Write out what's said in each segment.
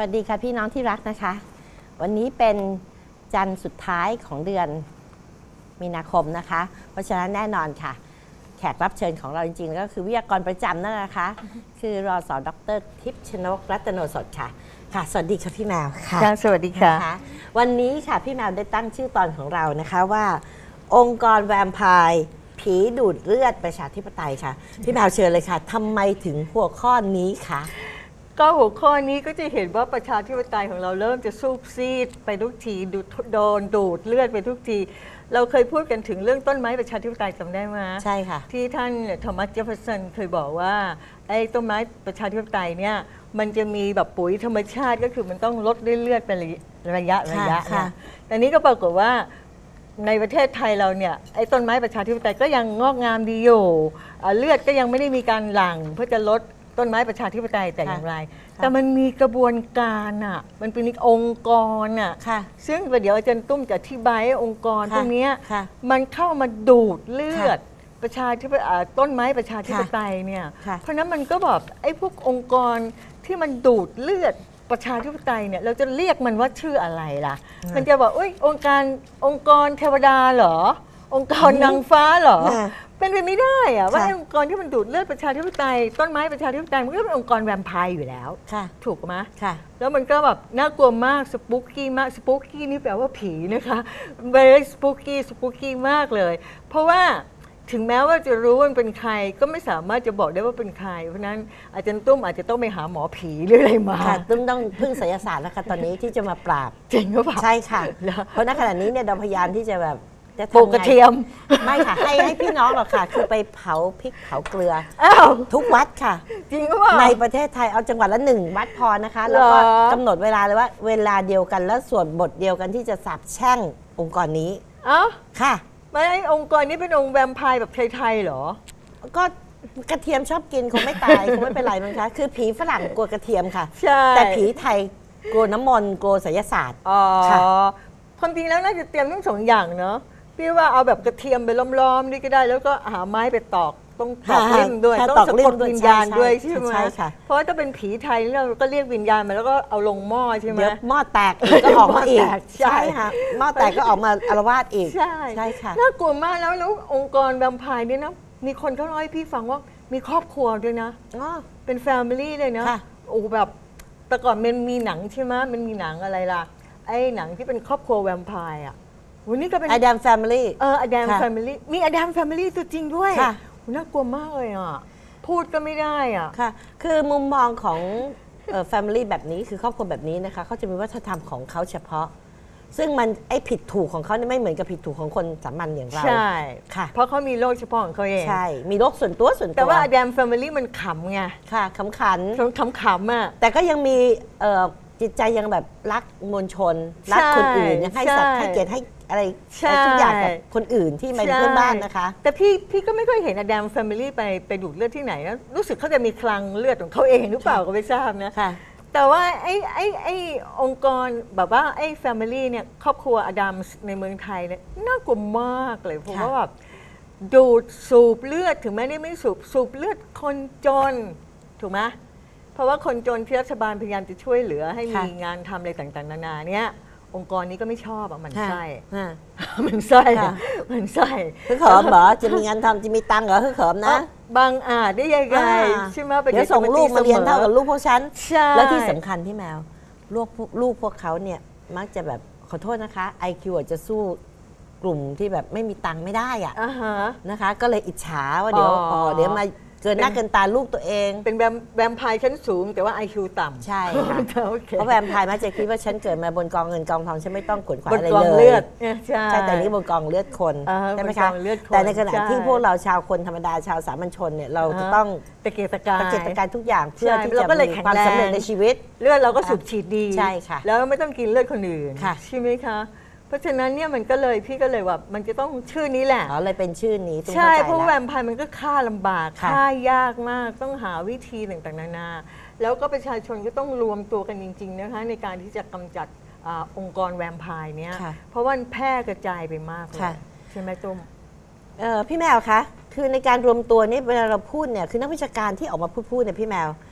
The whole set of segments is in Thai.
วัสดีค่ะพี่น้องที่รักนะคะวันนี้เป็นจันทร์สุดท้ายของเดือนมีนาคมนะคะเพราะฉะนั้นแน่นอนค่ะแขกรับเชิญของเราจริงๆก็คือวิทยากรประจำนั่นนะคะคือรส.ดร.ทิพย์ชนกรัตโนสดค่ะค่ะสวัสดีค่ะพี่แมวค่ะสวัสดีค่ะวันนี้ค่ะพี่แมวได้ตั้งชื่อตอนของเรานะคะว่าองค์กรแวมไพร์ผีดูดเลือดประชาธิปไตยค่ะพี่แมวเชิญเลยค่ะทำไมถึงหัวข้อนี้คะก็หัวข้อนี้ก็จะเห็นว่าประชาธิปไตยของเราเริ่มจะซูบซีดไปทุกทีโดนดูดเลือดไปทุกทีเราเคยพูดกันถึงเรื่องต้นไม้ประชาธิปไตยจำได้ไหมใช่ค่ะที่ท่านโทมัสเจฟเฟอร์สันเคยบอกว่าไอ้ต้นไม้ประชาธิปไตยเนี่ยมันจะมีแบบปุ๋ยธรรมชาติก็คือมันต้องลดเลือดเป็นระยะนะแต่นี้ก็ปรากฏว่าในประเทศไทยเราเนี่ยไอ้ต้นไม้ประชาธิปไตยก็ยังงอกงามดีอยู่เลือดก็ยังไม่ได้มีการหลั่งเพื่อจะลดต้นไม้ประชาธิปไตยแต่อย่างไรแต่มันมีกระบวนการอ่ะมันเป็นองค์กรอ่ะซึ่งเดี๋ยวอาจารย์ตุ้มจะอธิบายองค์กรพวกนี้มันเข้ามาดูดเลือดประชาธิปไตยต้นไม้ประชาธิปไตยเนี่ยเพราะนั้นมันก็แบบไอ้พวกองค์กรที่มันดูดเลือดประชาธิปไตยเนี่ยเราจะเรียกมันว่าชื่ออะไรล่ะมันจะบอกอุ้ยองค์กรเทวดาเหรอองค์กรนางฟ้าเหรอเป็นไปไม่ได้อะว่าองค์กรที่มันดูดเลือดประชาธิปไตยต้นไม้ประชาธิปไตยมันก็เป็นองค์กรแวมไพร์อยู่แล้วถูกไหมแล้วมันก็แบบน่ากลัวมากสปูกี้มากสปูกี้นี่แปลว่าผีนะคะ very spooky มากเลยเพราะว่าถึงแม้ว่าจะรู้ว่ามันเป็นใครก็ไม่สามารถจะบอกได้ว่าเป็นใครเพราะนั้นอาจารย์ตุ้มอาจจะต้องไปหาหมอผีหรืออะไรมาตุ้มต้องพึ่งไสยศาสตร์แล้วค่ะตอนนี้ที่จะมาปราบจริงหรือเปล่าใช่ค่ะเพราะณขณะนี้เนี่ยเราพยายามที่จะแบบปลูกกระเทียมไม่ค่ะให้พี่น้องหรอกค่ะคือไปเผาพริกเผาเกลือทุกวัดค่ะจริงหรือเปล่าในประเทศไทยเอาจังหวัดละ1วัดพอนะคะแล้วก็กำหนดเวลาเลยว่าเวลาเดียวกันแล้วส่วนบทเดียวกันที่จะสาปแช่งองค์กรนี้ค่ะไม่องค์กรนี้เป็นองค์แวมไพร์แบบไทยๆเหรอก็กระเทียมชอบกินคงไม่ตายคงไม่เป็นไรมั้งคะคือผีฝรั่งกลัวกระเทียมค่ะแต่ผีไทยกลัวน้ำมนต์กลัวไสยศาสตร์ค่ะความจริงแล้วน่าจะเตรียมทั้ง2 อย่างเนาะพี่ว่าเอาแบบกระเทียมไปล้อมๆนี่ก็ได้แล้วก็หาไม้ไปตอกต้องตอกลิ่มด้วยต้องสะกดวิญญาณด้วยใช่ไหมเพราะถ้าเป็นผีไทยเราก็เรียกวิญญาณมาแล้วก็เอาลงหม้อใช่ไหมเดี๋ยวหม้อแตกก็ออกมาอีกใช่ค่ะหม้อแตกก็ออกมาอาละวาดอีกใช่ค่ะน่ากลัวมากแล้วองค์กรแวมไพร์นี่นะมีคนเขาเล่าให้พี่ฟังว่ามีครอบครัวด้วยนะเป็นแฟมิลี่เลยนะโอ้แบบแต่ก่อนมันมีหนังใช่ไหมมันมีหนังอะไรล่ะไอ้หนังที่เป็นครอบครัวแวมไพร์อ่ะวันนี้ก็เป็นอดัมแฟมิลี่อดัมแฟมิลี่มีอดัมแฟมิลี่ตัวจริงด้วยน่ากลัวมากเลยอ่ะพูดก็ไม่ได้อ่ะค่ะคือมุมมองของแฟมิลี่แบบนี้คือครอบครัวแบบนี้นะคะเขาจะมีวัฒนธรรมของเขาเฉพาะซึ่งมันไอ้ผิดถูกของเขาเนี่ยไม่เหมือนกับผิดถูกของคนสามัญอย่างเราใช่ค่ะเพราะเขามีโลกเฉพาะของเขาเองใช่มีโลกส่วนตัวแต่ว่าอดัมแฟมิลี่มันขำไงค่ะขำขันขำอ่ะแต่ก็ยังมีจิตใจยังแบบรักมวลชนรักคนอื่นยังให้สัตว์ให้เกียรติให้อะไรทุกอย่างกับคนอื่นที่มาเพื่อนบ้านนะคะแต่พี่ก็ไม่ค่อยเห็นอดัมแฟมิลี่ไปดูดเลือดที่ไหนนะรู้สึกเขาจะมีคลังเลือดของเขาเองหรือเปล่าก็ไม่ทราบนะแต่ว่าไอ้องค์กรแบบว่าไอ้แฟมิลี่เนี่ยครอบครัวอดัมในเมืองไทยเนี่ยน่ากลัวมากเลยเพราะว่าแบบดูดสูบเลือดถึงแม้ได้ไม่สูบเลือดคนจนถูกไหมเพราะว่าคนจนที่รัฐบาลพยายามจะช่วยเหลือให้มีงานทำอะไรต่างๆนานาเนี่ยองค์กรนี้ก็ไม่ชอบอ่ะมันไส้มันไส้คือเขิมเหรอจะมีงานทำจะมีตังค์เหรอคือเขิมนะบางอาจได้ยังไงใช่ไหมเดี๋ยวส่งลูกมาเรียนเท่ากับลูกพวกฉันแล้วที่สำคัญพี่แมวลูกพวกเขาเนี่ยมักจะแบบขอโทษนะคะ IQ อาจจะสู้กลุ่มที่แบบไม่มีตังค์ไม่ได้อ่ะนะคะก็เลยอิจฉาว่าเดี๋ยวมาเกินหน้าเกินตาลูกตัวเองเป็นแวมไพร์ชั้นสูงแต่ว่า IQ ต่ำใช่ค่ะเพราะแวมไพร์มักจะคิดว่าฉันเกิดมาบนกองเงินกองทองฉันไม่ต้องขวนขวายอะไรเลยใช่แต่นี้บนกองเลือดคนใช่ไหมคะแต่ในขณะที่พวกเราชาวคนธรรมดาชาวสามัญชนเนี่ยเราจะต้องตะเกียกตะกายทุกอย่างเพื่อที่จะมีความสำเร็จในชีวิตเลือดเราก็สูบฉีดดีใช่ค่ะแล้วไม่ต้องกินเลือดคนอื่นใช่ไหมคะเพราะฉะนั้นเนี่ยมันก็เลยพี่ก็เลยว่ามันจะต้องชื่อนี้แหละเลยเป็นชื่อนี้ใช่เพราะแวมไพร์มันก็ฆ่าลำบากฆ่ายากมากต้องหาวิธีต่างๆนานาแล้วก็ประชาชนก็ต้องรวมตัวกันจริงๆนะคะในการที่จะกำจัดองค์กรแวมไพร์เนี่ยเพราะว่าแพร่กระจายไปมากเลยใช่ไหมตุ้มพี่แมวคะคือในการรวมตัวนี้เวลาเราพูดเนี่ยคือนักวิชาการที่ออกมาพูดเนี่ยพี่แมว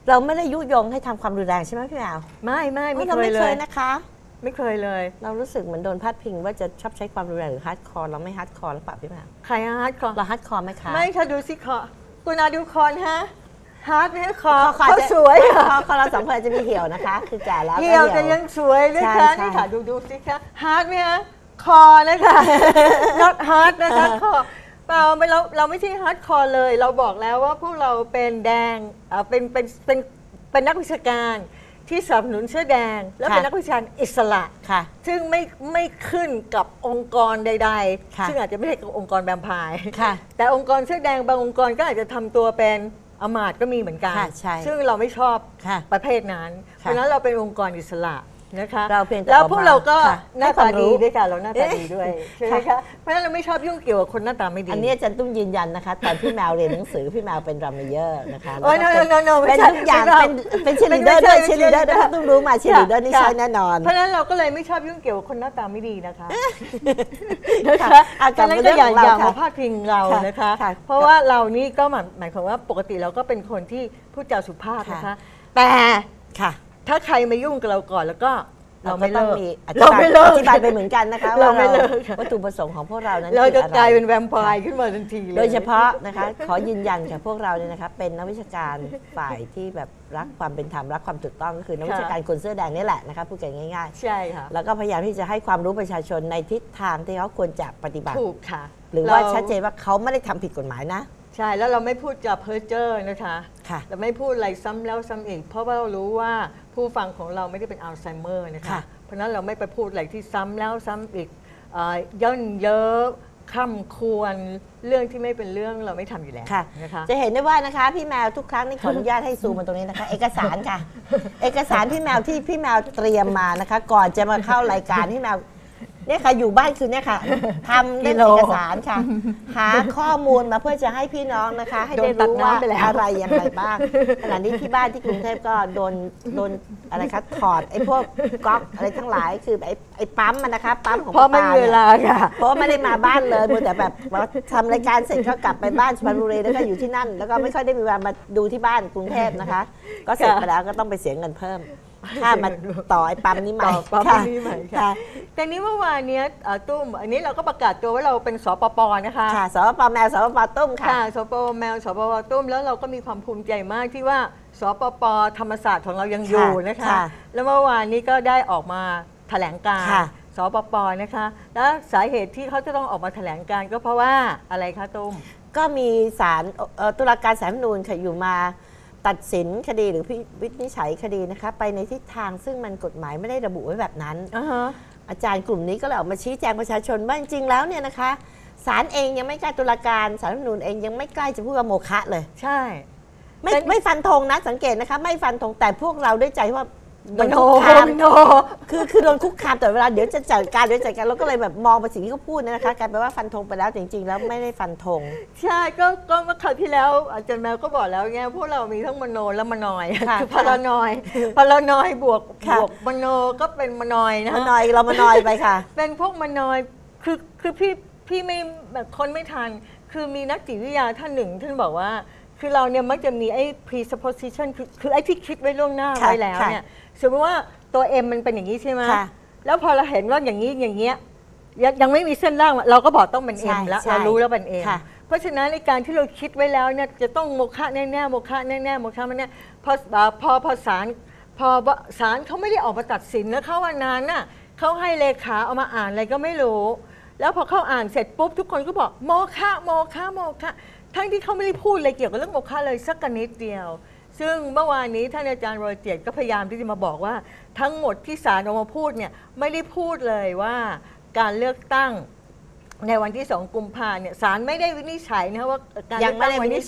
เราไม่ได้ยุยงให้ทำความรุนแรงใช่ไหมพี่แมวไม่เราเคไม่ยเลเคยยนะคะไม่เคยเลยเรารู้สึกเหมือนโดนพาดพิงว่าจะชอบใช้ความรุนแรงหรือฮาร์ดคอร์เราไม่ฮาร์ดคอร์หรือเปล่าพี่แมวใครฮาร์ดคอร์เราฮาร์ดคอร์ไหมคะไม่ค่ะดูสิคอคุณอาดูคอนฮะฮาร์ดไหมคอคอเขาสวยอะคอเราสองคนอาจจะมีเหี่ยวนะคะ คือแก่แล้วก็เหี่ยวแต่ยังสวยด้วยค่ะใช่นี่ค่ะดูสิคะฮาร์ดไหมฮะคอนะคะ not hard นะคะคอเปล่าเราไม่ใช่ฮาร์ดคอร์เลย เราบอกแล้วว่าพวกเราเป็นแดงเป็นนักวิชาการที่สนับสนุนเสื้อแดง และเป็นนักวิชาการอิสระค่ะซึ่งไม่ขึ้นกับองค์กรใดค่ะๆ ซึ่งอาจจะไม่ใช่กับองค์กรแวมไพร์ค่ะแต่องค์กรเสื้อแดงบางองค์กรก็อาจจะทำตัวเป็นอมาตย์ก็มีเหมือนกันค่ะใช่ซึ่งเราไม่ชอบค่ะประเภทนั้น เพค่ะราะฉะนั้นเราเป็นองค์กรอิสระนะคะเราเพียงแต่แล้วพวกเราก็ค่ะหน้าให้ควาตามรู้ดีด้วยค่ะเราหน้าตาดีด้วยเอ๊ะใช่ไหมค่ะคะเพราะฉะนั้นเราไม่ชอบยุ่งเกี่ยวกับคนหน้าตาไม่ดีอันนี้อาจารย์ตุ้มยืนยันนะคะ ตอนพี่แมวเรียนหนังสือพี่แมวเป็นรัมเมเยอร์นะคะโอ้ยแล้วก็ no ไม่เป็นใช่ทุกอย่างไม่ใช่เป็นเชลิเดอร์ด้วยเชลิเดอร์ด้วยต้องรู้มาเชลิเดอร์นี่ค่ะใช่แน่นอนเพราะฉะนั้นเราก็เลยไม่ชอบยุ่งเกี่ยวกับคนหน้าตาไม่ดีนะคะค่ะเอากดัลับงนั้นมาก็เรื่องอย่าของเรามาค่ะพาดพิงเราค่ะนะคะค่ะเพราะว่าเรานี่ก็หมายความว่าปกติเราก็เป็นคนที่พูดจาสุภาพนะคะค่ะแต่ค่ะถ้าใครมายุ่งกับเราก่อนแล้วก็เราไม่ต้เลิองกมีอเราไม่เลิกธิบายไปเหมือนกันนะคะเราว่าไม่เลิกค่ะวัตถุประสงค์ของพวกเรานั้นเราจะคืออไกลายเป็นแวมไพร์ขึ้นมาทันทีเลยโดยเฉพาะนะคะ ขอยืนยันค่ะพวกเราเนี่ยนะคะเป็นนักวิชาการฝ่ายที่แบบรักความเป็นธรรมรักความถูกต้องก็คือนักวิชาการคนเสื้อแดงนี่แหละนะคะพูดกันง่ายใช่ค่ะๆ แล้วก็พยายามที่จะให้ความรู้ประชาชนในทิศทางที่เขาควรจะปฏิบัติถูกค่ะหรือว่าเชัดเจนว่าเขาไม่ได้ทำผิดกฎหมายนะใช่แล้วเราไม่พูดจาเพ้อเจ้อนะคะค่ะเราไม่พูดอะไรซ้ำแล้วซ้ำอีก เพราะว่าเรารู้ว่าผู้ฟังของเราไม่ได้เป็นอัลไซเมอร์นะคะค่ะเพราะฉะนั้นเราไม่ไปพูดอะไรที่ซ้ำแล้วซ้ำอีกย่นเย้อค่ำควรเรื่องที่ไม่เป็นเรื่องเราไม่ทำอยู่แล้วค่ะนะคะจะเห็นได้ว่านะคะพี่แมวทุกครั้งนี่ขออนุญาตให้ซูมมาตรงนี้นะคะ เอกสารค่ะ เอกสารพี่แมวที่พี่แมวเตรียมมานะคะ ก่อนจะมาเข้ารายการพี่แมวเนี่ยค่ะอยู่บ้านคือเนี่ยค่ะทำเล่มเอกสารค่ะ หาข้อมูลมาเพื่อจะให้พี่น้องนะคะ ให้ได้รู้ว่าอะไรอย่างไรบ้างขณะนี้ที่บ้านที่กรุงเทพก็โดนอะไรคะถอดไอ้พวกก๊อกอะไรทั้งหลายคือไอ้ปั๊มมันนะคะปั๊มของเพราะไม่ปมีลเวลาค่ะเพราะว่าไม่ได้มาบ้านเลยมัวแต่แบบว่าทำรายการเสร็จก็กลับไปบ้านสุพรรณบุรีแล้วก็อยู่ที่นั่น แล้วก็ไม่ค่อยได้มีเวลามาดูที่บ้านกรุงเทพนะคะ ก็เสร็จไปแล้วก็ต้องไปเสียเงินเพิ่มค่ามาต่อไอ้ปั๊มนี้ใหม่ต่อปั๊มค่ะนี้ใหม่ค่ะค่ะ แต่นี้เมื่อวานเนี้ยตุ้ม อันนี้เราก็ประกาศตัวว่าเราเป็นสปปนะคะค่ะสปปแมวสปปตุ้มค่ะค่ะสปปแมวสปปตุ้มแล้วเราก็มีความภูมิใจมากที่ว่าสปปธรรมศาสตร์ของเรายังอยู่นะคะค่ะแล้วเมื่อวานนี้ก็ได้ออกมาแถลงการณ์ค่ะสปปนะคะ แล้วสาเหตุที่เขาจะต้องออกมาแถลงการณ์ก็เพราะว่าอะไรคะตุ้มก็มีศาลตุลาการศาลรัฐธรรมนูญค่ะอยู่มาตัดสินคดีหรือพิวินิจฉัยคดีนะคะไปในทิศทางซึ่งมันกฎหมายไม่ได้ระบุไว้แบบนั้น อาจารย์กลุ่มนี้ก็เลยออกมาชี้แจงประชาชนว่าจริงๆแล้วเนี่ยนะคะศาลเองยังไม่กล้าตุลาการศาลรัฐธรรมนูญเองยังไม่กล้าจะพูดว่าโมฆะเลยใช่ไม่ฟันธงนะสังเกตนะคะไม่ฟันธงแต่พวกเราด้วยใจว่าโดมนโนคุกคามมโนคือโดนคุกคามแต่เวลาเดี๋ยวจะจัดการเราก็เลยแบบมองไปสิ่งที่เขาพูดนะคะกลายเป็นว่าฟันธงไปแล้วจริงๆแล้วไม่ได้ฟันธงใช่ก็เมื่อคราวที่แล้วอาจารย์แมวก็บอกแล้วไงพวกเรามีทั้งมโนและมนอยค่ะคือพารานอยพารานอยบวกค่ะมโนก็เป็นมนอยนะมานอยเรามานอยไปค่ะเป็นพวกมนอยคือพี่ไม่แบบคนไม่ทันคือมีนักจิตวิทยาท่านหนึ่งท่านบอกว่าคือเราเนี่ยมักจะมีไอ้ presupposition คือไอ้ที่คิดไว้ล่วงหน้าค่ะไว้แล้วเนี่ยสมมติว่าตัว M มันเป็นอย่างนี้ใช่ไหมค่ะแล้วพอเราเห็นว่าอย่างนี้อย่างเงี้ยยังไม่มีเส้นล่างเราก็บอกต้องเป็นใช่ M แล้วใช่เรารู้แล้วเป็น M ค่ะเพราะฉะนั้นในการที่เราคิดไว้แล้วเนี่ยจะต้องโมฆะแน่ๆโมฆะแน่ๆโมฆะแน่ๆพอศาลเขาไม่ได้ออกมาตัดสินนะเขาวันนั้นน่ะเขาให้เลขาเอามาอ่านอะไรก็ไม่รู้ แล้วพอเขาอ่านเสร็จปุ๊บทุกคนก็บอกโมฆะโมฆะโมฆะทั้งที่เขาไม่ได้พูดอะไรเกี่ยวกับเรื่องโมฆะเลยสักนิดเดียว ซึ่งเมื่อวานนี้ท่านอาจารย์โรเจตก็พยายามที่จะมาบอกว่าทั้งหมดที่ศาลออกมาพูดเนี่ยไม่ได้พูดเลยว่าการเลือกตั้งในวันที่ 2 กุมภาเนี่ยศาลไม่ได้วินิจฉัยนะว่าการเลือกตั้งวันที่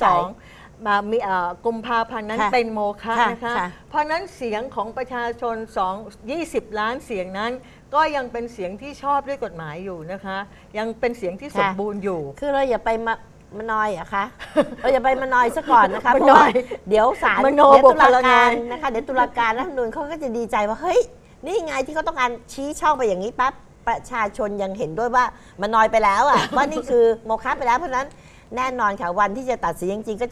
2มามีกุมภาพันธ์นั้นค่ะเป็นโมฆะค่ะนะคะค่ะเพราะนั้นเสียงของประชาชน20 ล้านเสียงนั้น ก็ยังเป็นเสียงที่ชอบด้วยกฎหมายอยู่นะคะยังเป็นเสียงที่สมบูรณ์อยู่คือเราอย่าไปมานอยอะคะ เราอย่าไปมานอยซะก่อนนะคะมเพนราะอยว่าเดี๋ยวศาลมโนเดี๋ยวบวกตุลาพลานกาอรยนะคะเดี๋ยวตุลาการรัฐธรรมนูญเขาก็จะดีใจว่าเฮ้ยนี่ไงที่เขาต้องการชี้ช่องไปอย่างนี้ปั๊บประชาชนยังเห็นด้วยว่ามานอยไปแล้วอะ ว่านี่คือโมฆะไปแล้วเพราะฉะนั้นแน่นอนค่ะวันที่จะตัดสินจริงๆก็จะแบบ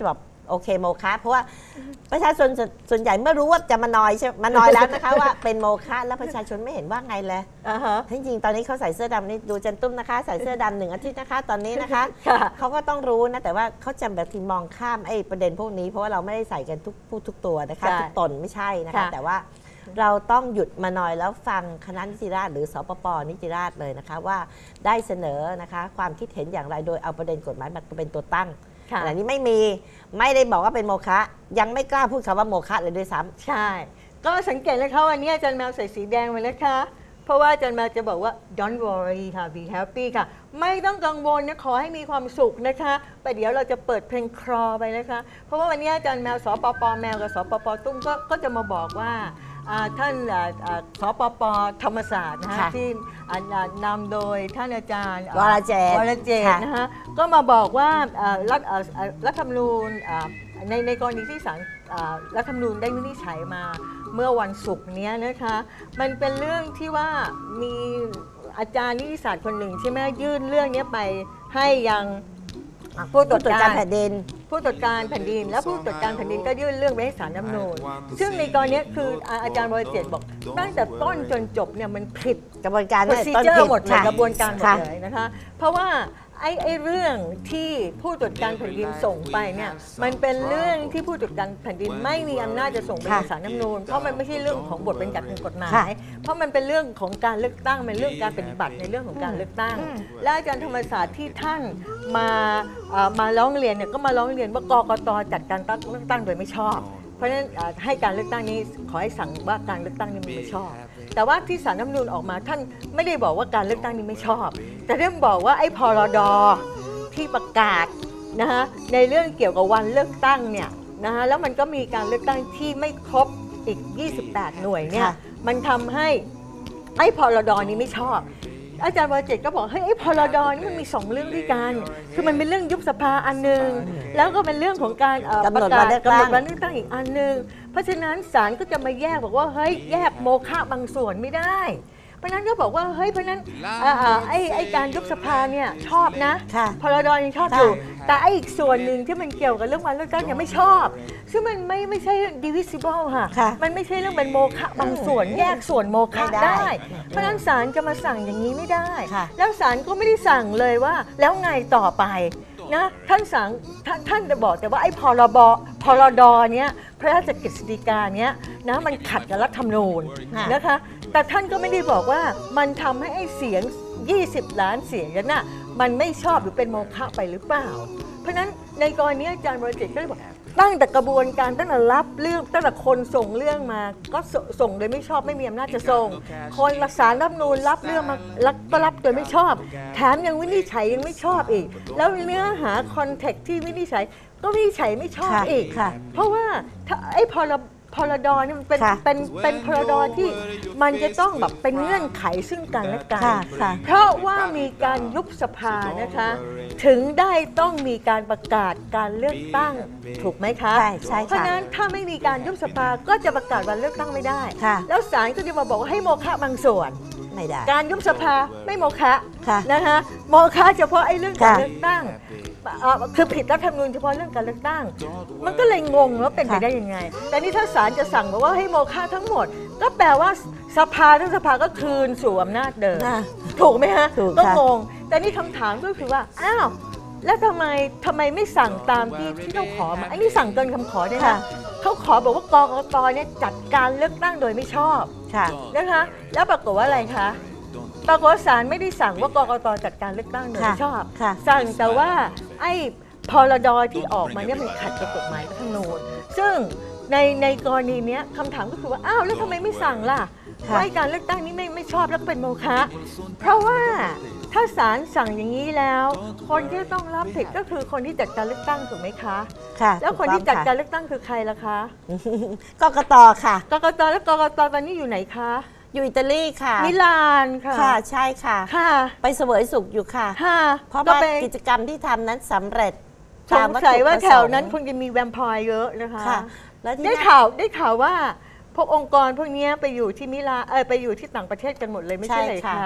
โอเคโมฆะเพราะว่าประชาชนส่วนใหญ่เมื่อรู้ว่าจะมานอยใช่มานอยแล้วนะคะ ว่าเป็นโมฆะแล้วประชาชนไม่เห็นว่าไงเลยจริงๆตอนนี้เขาใส่เสื้อดำนี่ดูจันตุ้มนะคะใส่เสื้อดำ1 อาทิตย์นะคะตอนนี้นะคะเขาก็ต้องรู้นะแต่ว่าเขาจำแบบที่มองข้ามไอ้ประเด็นพวกนี้เพราะว่าเราไม่ได้ใส่กันทุกตัวนะคะทุกตนไม่ใช่นะคะแต่ว่าเราต้องหยุดมานอยแล้วฟังคณะนิติราษฎร์หรือสปป.นิติราษฎร์เลยนะคะว่าได้เสนอนะคะความคิดเห็นอย่างไรโดยเอาประเด็นกฎหมายมาเป็นตัวตั้งแต่นี้ไม่ได้บอกว่าเป็นโมฆะยังไม่กล้าพูดคำว่าโมฆะเลยด้วยซ้ำใช่ก็สังเกตเลยค่ะวันนี้อาจารย์แมวใส่สีแดงมาแล้วค่ะเพราะว่าอาจารย์แมวจะบอกว่า don't worry ค่ะ be happy ค่ะไม่ต้องกังวลนะขอให้มีความสุขนะคะไปเดี๋ยวเราจะเปิดเพลงคลอไปนะคะเพราะว่าวันนี้อาจารย์แมวสปป.แมวกับสปป.ตุ้มก็จะมาบอกว่าท่านสปป.ธรรมศาสตร์นะคะที่นำโดยท่านอาจารย์วรเจตน์นะคะก็มาบอกว่ารัฐธรรมนูญในกรณีที่ศาลรัฐธรรมนูญได้วินิจฉัยมาเมื่อวันศุกร์นี้นะคะมันเป็นเรื่องที่ว่ามีอาจารย์นิติศาสตร์คนหนึ่งใช่ไหมยื่นเรื่องนี้ไปให้ยังผู้ตรวจการแผ่นดินผู้ตรวจการแผ่นดินแล้วผู้ตรวจการแผ่นดินก็ยื่นเรื่องไปให้ศาลรัฐธรรมนูญซึ่งในกรณีนี้คืออาจารย์วรเจตน์บอกตั้งแต่ต้นจนจบเนี่ยมันผิดกระบวนการต้นผิดหมดเลยกระบวนการหมดเลยนะคะเพราะว่าไอ้เรื่องที่ผู้ตรวจการแผ่นดินส่งไปเนี่ยมันเป็นเรื่องที่ผู้ตรวจการแผ่นดินไม่มีอำนาจจะส่งไปยังศาลรัฐธรรมนูญเพราะมันไม่ใช่เรื่องของบทบัญญัติของกฎหมายเพราะมันเป็นเรื่องของการเลือกตั้งเป็นเรื่องการปฏิบัติในเรื่องของการเลือกตั้งและอาจารย์ธรรมศาสตร์ที่ท่านมาร้องเรียนเนี่ยก็มาร้องเรียนว่ากกต.จัดการเลือกตั้งโดยไม่ชอบเพราะฉะนั้นให้การเลือกตั้งนี้ขอให้สั่งว่าการเลือกตั้งนี้ไม่ชอบแต่ว่าที่ศาลรัฐธรรมนูญออกมาท่านไม่ได้บอกว่าการเลือกตั้งนี้ไม่ชอบแต่ท่านบอกว่าไอ้พรด.ที่ประกาศนะคะในเรื่องเกี่ยวกับวันเลือกตั้งเนี่ยนะคะแล้วมันก็มีการเลือกตั้งที่ไม่ครบอีก28หน่วยเนี่ยมันทำให้ไอ้พรด.นี้ไม่ชอบอาจารย์วรเจตน์ก็บอกเฮ้ยไอ้พรด.นี่มันมี2เรื่องด้วยกันคือมันเป็นเรื่องยุบสภาอันนึงแล้วก็เป็นเรื่องของการประกาศกำหนดวันเลือกตั้งอีกอันนึงเพราะฉะนั้นศาลก็จะมาแยกบอกว่าเฮ้ยแยกโมฆะบางส่วนไม่ได้เพราะนั้นก็บอกว่าเฮ้ยเพราะนั้นไอ้การยุบสภาเนี่ยชอบนะพรด.ยังชอบอยู่แต่ไอ้อีกส่วนหนึ่งที่มันเกี่ยวกับเรื่องวันเลือกตั้งยังไม่ชอบซึ่งมันไม่ใช่ divisible ค่ะมันไม่ใช่เรื่องเป็นโมฆะบางส่วนแยกส่วนโมฆะได้เพราะนั้นศาลจะมาสั่งอย่างนี้ไม่ได้แล้วศาลก็ไม่ได้สั่งเลยว่าแล้วไงต่อไปนะท่านสั่งท่านจะบอกแต่ว่าไอ้พรด.เนี้ยพระราชกฤษฎีกาเนี้ยนะมันขัดกับรัฐธรรมนูญนะคะแต่ท่านก็ไม่ได้บอกว่ามันทำให้ไอ้เสียง20 ล้านเสียงนั้นน่ะมันไม่ชอบหรือเป็นโมฆะไปหรือเปล่าเพราะฉะนั้นในกรณีอาจารย์วรเจตน์ก็เลยบอกตั้งแต่กระบวนการตั้งแต่รับเรื่องตั้งแต่คนส่งเรื่องมาก็ส่งโดยไม่ชอบไม่มีอำนาจจะส่งคนศาลรัฐธรรมนูญรับเรื่องมาก็รับโดยไม่ชอบแถมยังวินิจฉัยยังไม่ชอบอีกแล้วเนื้อหาคอนเทกต์ที่วินิจฉัยก็วินิจฉัยไม่ชอบอีกเพราะว่าถ้าไอ้พรด.นี่มันเป็นพรด.ที่มันจะต้องแบบเป็นเงื่อนไขซึ่งกันและกันเพราะว่ามีการยุบสภานะคะถึงได้ต้องมีการประกาศการเลือกตั้งถูกไหมคะใช่เพราะนั้นถ้าไม่มีการยุบสภาก็จะประกาศวันเลือกตั้งไม่ได้แล้วศาลก็จะมาบอกว่าให้โมฆะบางส่วนไม่ได้การยุบสภาไม่โมฆะนะคะโมฆะเฉพาะไอ้เรื่องการเลือกตั้งคือผิดรัฐธรรมนูญเฉพาะเรื่องการเลือกตั้งมันก็เลยงงว่าเป็นไปได้ยังไงแต่นี่ถ้าศาลจะสั่งบอกว่าให้โมฆะทั้งหมดก็แปลว่าสภาทั้งสภาก็คืนสู่อำนาจเดิมถูกไหมฮะก็งงแต่นี่คำถามก็คือว่าอ้าวแล้วทำไมไม่สั่งตามที่เขาขอมาไอ้นี่สั่งเกินคำขอเนี่ยนะเขาขอบอกว่ากกต.เนี่ยจัดการเลือกตั้งโดยไม่ชอบนะคะแล้วปรากฏว่าอะไรคะปรากฏว่าศาลไม่ได้สั่งว่ากกต.จัดการเลือกตั้งโดยไม่ชอบสั่งแต่ว่าไอ้พรด.ที่ออกมาเนี่ยมันขัดกับกฎหมายรัฐธรรมนูญซึ่งในกรณีนี้คำถามก็คือว่าอ้าวแล้วทำไมไม่สั่งล่ะว่าการเลือกตั้งนี้ไม่ชอบแล้วก็เป็นโมฆะเพราะว่าถ้าศาลสั่งอย่างนี้แล้วคนที่ต้องรับผิดก็คือคนที่จัดการเลือกตั้งถูกไหมคะแล้วคนที่จัดการเลือกตั้งคือใครล่ะคะกกต.ค่ะกกต.แล้วกกต.ตอนนี้อยู่ไหนคะอยู่อิตาลีค่ะมิลานค่ะใช่ค่ะไปเสวยสุขอยู่ค่ะเพราะว่ากิจกรรมที่ทำนั้นสำเร็จสงสัยว่าแถวนั้นคงจะมีแวมไพร์เยอะนะคะได้ข่าวว่าพวกองค์กรพวกนี้ไปอยู่ที่มิลานไปอยู่ที่ต่างประเทศกันหมดเลยไม่ใช่เลยคะ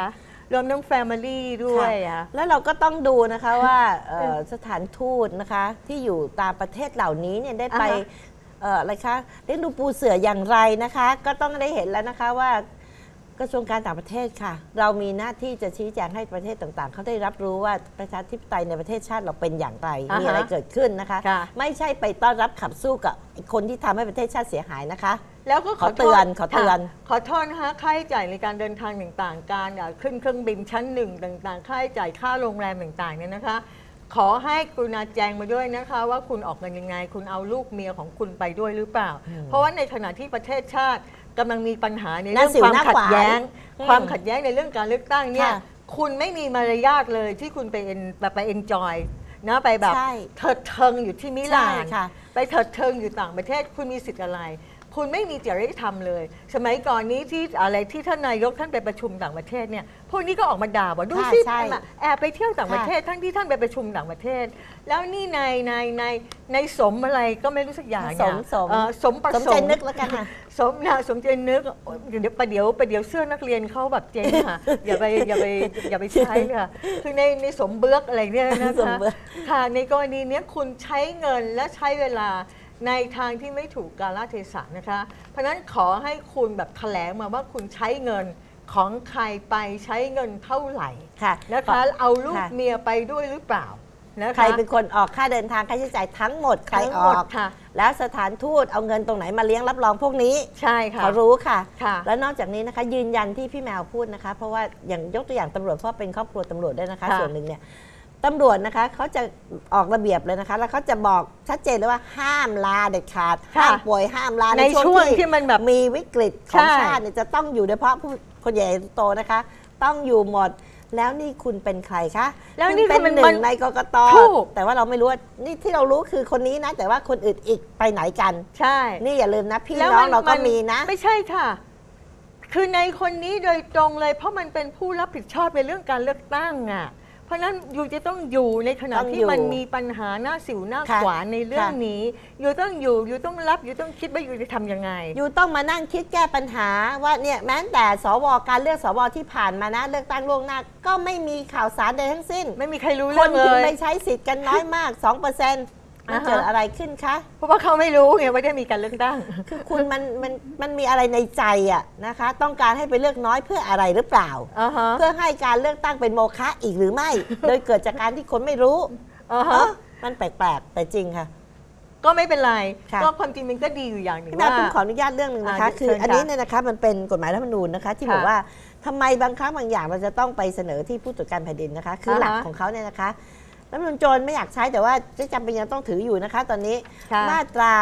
รวมทั้ง Family ด้วยอะแล้วเราก็ต้องดูนะคะว่าสถานทูตนะคะที่อยู่ตามประเทศเหล่านี้เนี่ยได้ไปอะไรคะเลี้ยงดูปูเสืออย่างไรนะคะ ก็ต้องได้เห็นแล้วนะคะว่ากระทรวงการต่างประเทศค่ะ เรามีหน้าที่จะชี้แจงให้ประเทศต่างๆเขาได้รับรู้ว่าประชาธิปไตยในประเทศชาติเราเป็นอย่างไรมีอะไรเกิดขึ้นนะคะ ไม่ใช่ไปต้อนรับขับสู้กับคนที่ทำให้ประเทศชาติเสียหายนะคะแล้วก็ขอเตือนขอโทษนะคะค่าใช้จ่ายในการเดินทางต่างๆการขึ้นเครื่องบินชั้นหนึ่งต่างๆค่าใช้จ่ายค่าโรงแรมต่างๆเนี่ยนะคะขอให้กรุณาแจ้งมาด้วยนะคะว่าคุณออกเงินยังไงคุณเอาลูกเมียของคุณไปด้วยหรือเปล่าเพราะว่าในขณะที่ประเทศชาติกำลังมีปัญหาในเรื่องความขัดแย้งในเรื่องการเลือกตั้งเนี่ยคุณไม่มีมารยาทเลยที่คุณไปเอนจอยนะไปแบบเถิดเทิงอยู่ที่มิลานไปเถิดเทิงอยู่ต่างประเทศคุณมีสิทธิ์อะไรคุณไม่มีจริยธรรมเลยสมัยก่อนนี้ที่อะไรที่ท่านนายกท่านไปประชุมต่างประเทศเนี่ยพวกนี้ก็ออกมาด่าว่าดูสิแอบไปเที่ยวต่างประเทศทั้งที่ท่านไปประชุมต่างประเทศแล้วนี่ในสมอะไรก็ไม่รู้สักอย่างเนี่ยสมประสงค์นึกแล้วกันค่ะสมใจนึกเดี๋ยวประเดี๋ยวเสื้อนักเรียนเขาแบบเจ๊งค่ะอย่าไปใช้ค่ะคือในสมเบื้อกอะไรเนี่ยนะคะค่ะในกรณีนี้คุณใช้เงินและใช้เวลาในทางที่ไม่ถูกกาลเทศะนะคะเพราะนั้นขอให้คุณแบบแถลงมาว่าคุณใช้เงินของใครไปใช้เงินเท่าไหร่นะคะเอาลูกเมียไปด้วยหรือเปล่าใครเป็นคนออกค่าเดินทางค่าใช้จ่ายทั้งหมดใครออกแล้วสถานทูตเอาเงินตรงไหนมาเลี้ยงรับรองพวกนี้ใช่ค่ะเขารู้ค่ะแล้วนอกจากนี้นะคะยืนยันที่พี่แมวพูดนะคะเพราะว่าอย่างยกตัวอย่างตำรวจเพราะเป็นครอบครัวตำรวจด้วยนะคะส่วนหนึ่งเนี่ยตำรวจนะคะเขาจะออกระเบียบเลยนะคะแล้วเขาจะบอกชัดเจนเลยว่าห้ามลาเด็ดขาดห้ามป่วยห้ามลาในช่วงที่มันแบบมีวิกฤตของชาติเนี่ยจะต้องอยู่โดยเฉพาะผู้คนใหญ่โตนะคะต้องอยู่หมดแล้วนี่คุณเป็นใครคะแล้วนี่เป็นหนึ่งในกกต.แต่ว่าเราไม่รู้ว่านี่ที่เรารู้คือคนนี้นะแต่ว่าคนอื่นอีกไปไหนกันใช่นี่อย่าลืมนะพี่น้องเราก็มีนะไม่ใช่ค่ะคือในคนนี้โดยตรงเลยเพราะมันเป็นผู้รับผิดชอบในเรื่องการเลือกตั้งอ่ะเพราะนั้นอยู่จะต้องอยู่ในขณะที่มันมีปัญหาหน้าสิวหน้าขวานในเรื่องนี้อยู่ต้องรับอยู่ต้องคิดว่าอยู่จะทำยังไงอยู่ต้องมานั่งคิดแก้ปัญหาว่าเนี่ยแม้แต่สวการเลือกสวที่ผ่านมานะเลือกตั้งล่วงหน้าก็ไม่มีข่าวสารใดทั้งสิ้นไม่มีใครรู้เรื่องเลยคนถึงไม่ใช้สิทธิ์กันน้อยมาก 2%มันเกิดอะไรขึ้นคะเพราะว่าเขาไม่รู้ไงว่าจะมีการเลือกตั้งคือคุณมันมีอะไรในใจอะนะคะต้องการให้ไปเลือกน้อยเพื่ออะไรหรือเปล่าเพื่อให้การเลือกตั้งเป็นโมฆะอีกหรือไม่โดยเกิดจากการที่คนไม่รู้มันแปลกๆแต่จริงค่ะก็ไม่เป็นไรก็ความจริงมันก็ดีอยู่อย่างหนึ่งว่าผมขออนุญาตเรื่องหนึ่งนะคะคืออันนี้เนี่ยนะคะมันเป็นกฎหมายรัฐธรรมนูญนะคะที่บอกว่าทำไมบางครั้งบางอย่างเราจะต้องไปเสนอที่ผู้ตรวจการแผ่นดินนะคะคือหลักของเขาเนี่ยนะคะรัฐธรรมนูญโจรไม่อยากใช้แต่ว่าจะจำเป็นยังต้องถืออยู่นะคะตอนนี้มาตรา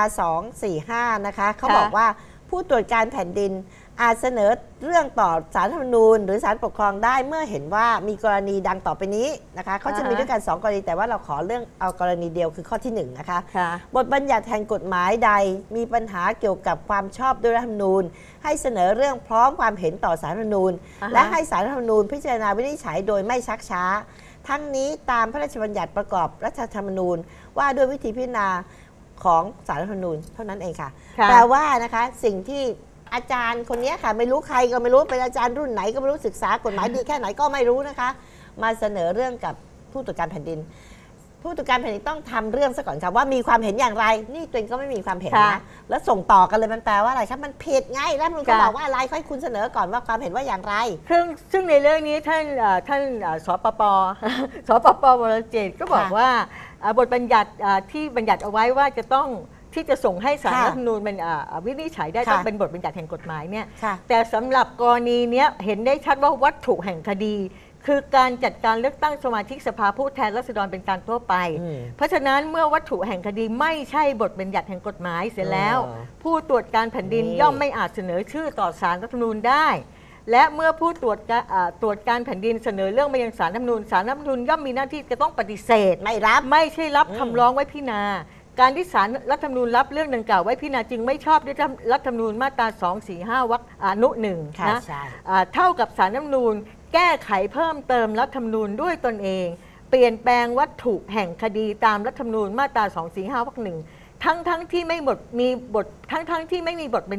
245นะคะเขาบอกว่าผู้ตรวจการแผ่นดินอาจเสนอเรื่องต่อศาลรัฐธรรมนูญหรือศาลปกครองได้เมื่อเห็นว่ามีกรณีดังต่อไปนี้นะคะเขาจะมีด้วยกัน2กรณีแต่ว่าเราขอเรื่องเอากรณีเดียวคือข้อที่1นะคะบทบัญญัติแห่งกฎหมายใดมีปัญหาเกี่ยวกับความชอบด้วยรัฐธรรมนูญให้เสนอเรื่องพร้อมความเห็นต่อศาลรัฐธรรมนูญและให้ศาลรัฐธรรมนูญพิจารณาวินิจฉัยโดยไม่ชักช้าทั้งนี้ตามพระราชบัญญัติประกอบรัฐธรรมนูญว่าด้วยวิธีพิจารณาของศาลรัฐธรรมนูญเท่านั้นเองค่ะแปลว่านะคะสิ่งที่อาจารย์คนนี้ค่ะไม่รู้ใครก็ไม่รู้เป็นอาจารย์รุ่นไหนก็ไม่รู้ศึกษากฎหมายดีแค่ไหนก็ไม่รู้นะคะมาเสนอเรื่องกับผู้ตรวจการแผ่นดินผู้ตรวจการแผ่นดินต้องทำเรื่องซะก่อนค่ะว่ามีความเห็นอย่างไรนี่ตัวเองก็ไม่มีความเห็นนะแล้วส่งต่อกันเลยมันแปลว่าอะไรครับมันผิดไงแล้วมันก็บอกว่าอะไรให้คุณเสนอก่อนว่าความเห็นว่าอย่างไรซึ่งในเรื่องนี้ท่านสปป.วรเจตน์ก็บอกว่าบทบัญญัติที่บัญญัติเอาไว้ว่าจะต้องที่จะส่งให้ศาลรัฐธรรมนูญเป็นวินิจฉัยได้ต้องเป็นบทบัญญัติแห่งกฎหมายเนี่ยแต่สำหรับกรณีนี้เห็นได้ชัดว่าวัตถุแห่งคดีคือการจัดการเลือกตั้งสมาชิกสภาผู้แทนราษฎรเป็นการทั่วไปเพราะฉะนั้นเมื่อวัตถุแห่งคดีไม่ใช่บทบัญญัติแห่งกฎหมายเสียแล้วผู้ตรวจการแผ่นดินย่อมไม่อาจเสนอชื่อต่อศาลรัฐธรรมนูญได้และเมื่อผู้ตรวจการแผ่นดินเสนอเรื่องมายังศาลรัฐธรรมนูญศาลรัฐธรรมนูญย่อมมีหน้าที่จะต้องปฏิเสธไม่ใช่รับคำร้องไว้พิจารณาการที่ศาลรัฐธรรมนูญรับเรื่องดังกล่าวไว้พิจารณาจึงไม่ชอบด้วยรัฐธรรมนูญมาตรา245 วรรคอนุ 1นะเท่ากับศาลรัฐธรรมนูญแก้ไขเพิ่มเติมรัฐธรรมนูญด้วยตนเองเปลี่ยนแปลงวัตถุแห่งคดีตามรัฐธรรมนูญมาตรา245 วรรค 1ทั้งที่ไม่มีบทบัญญัติ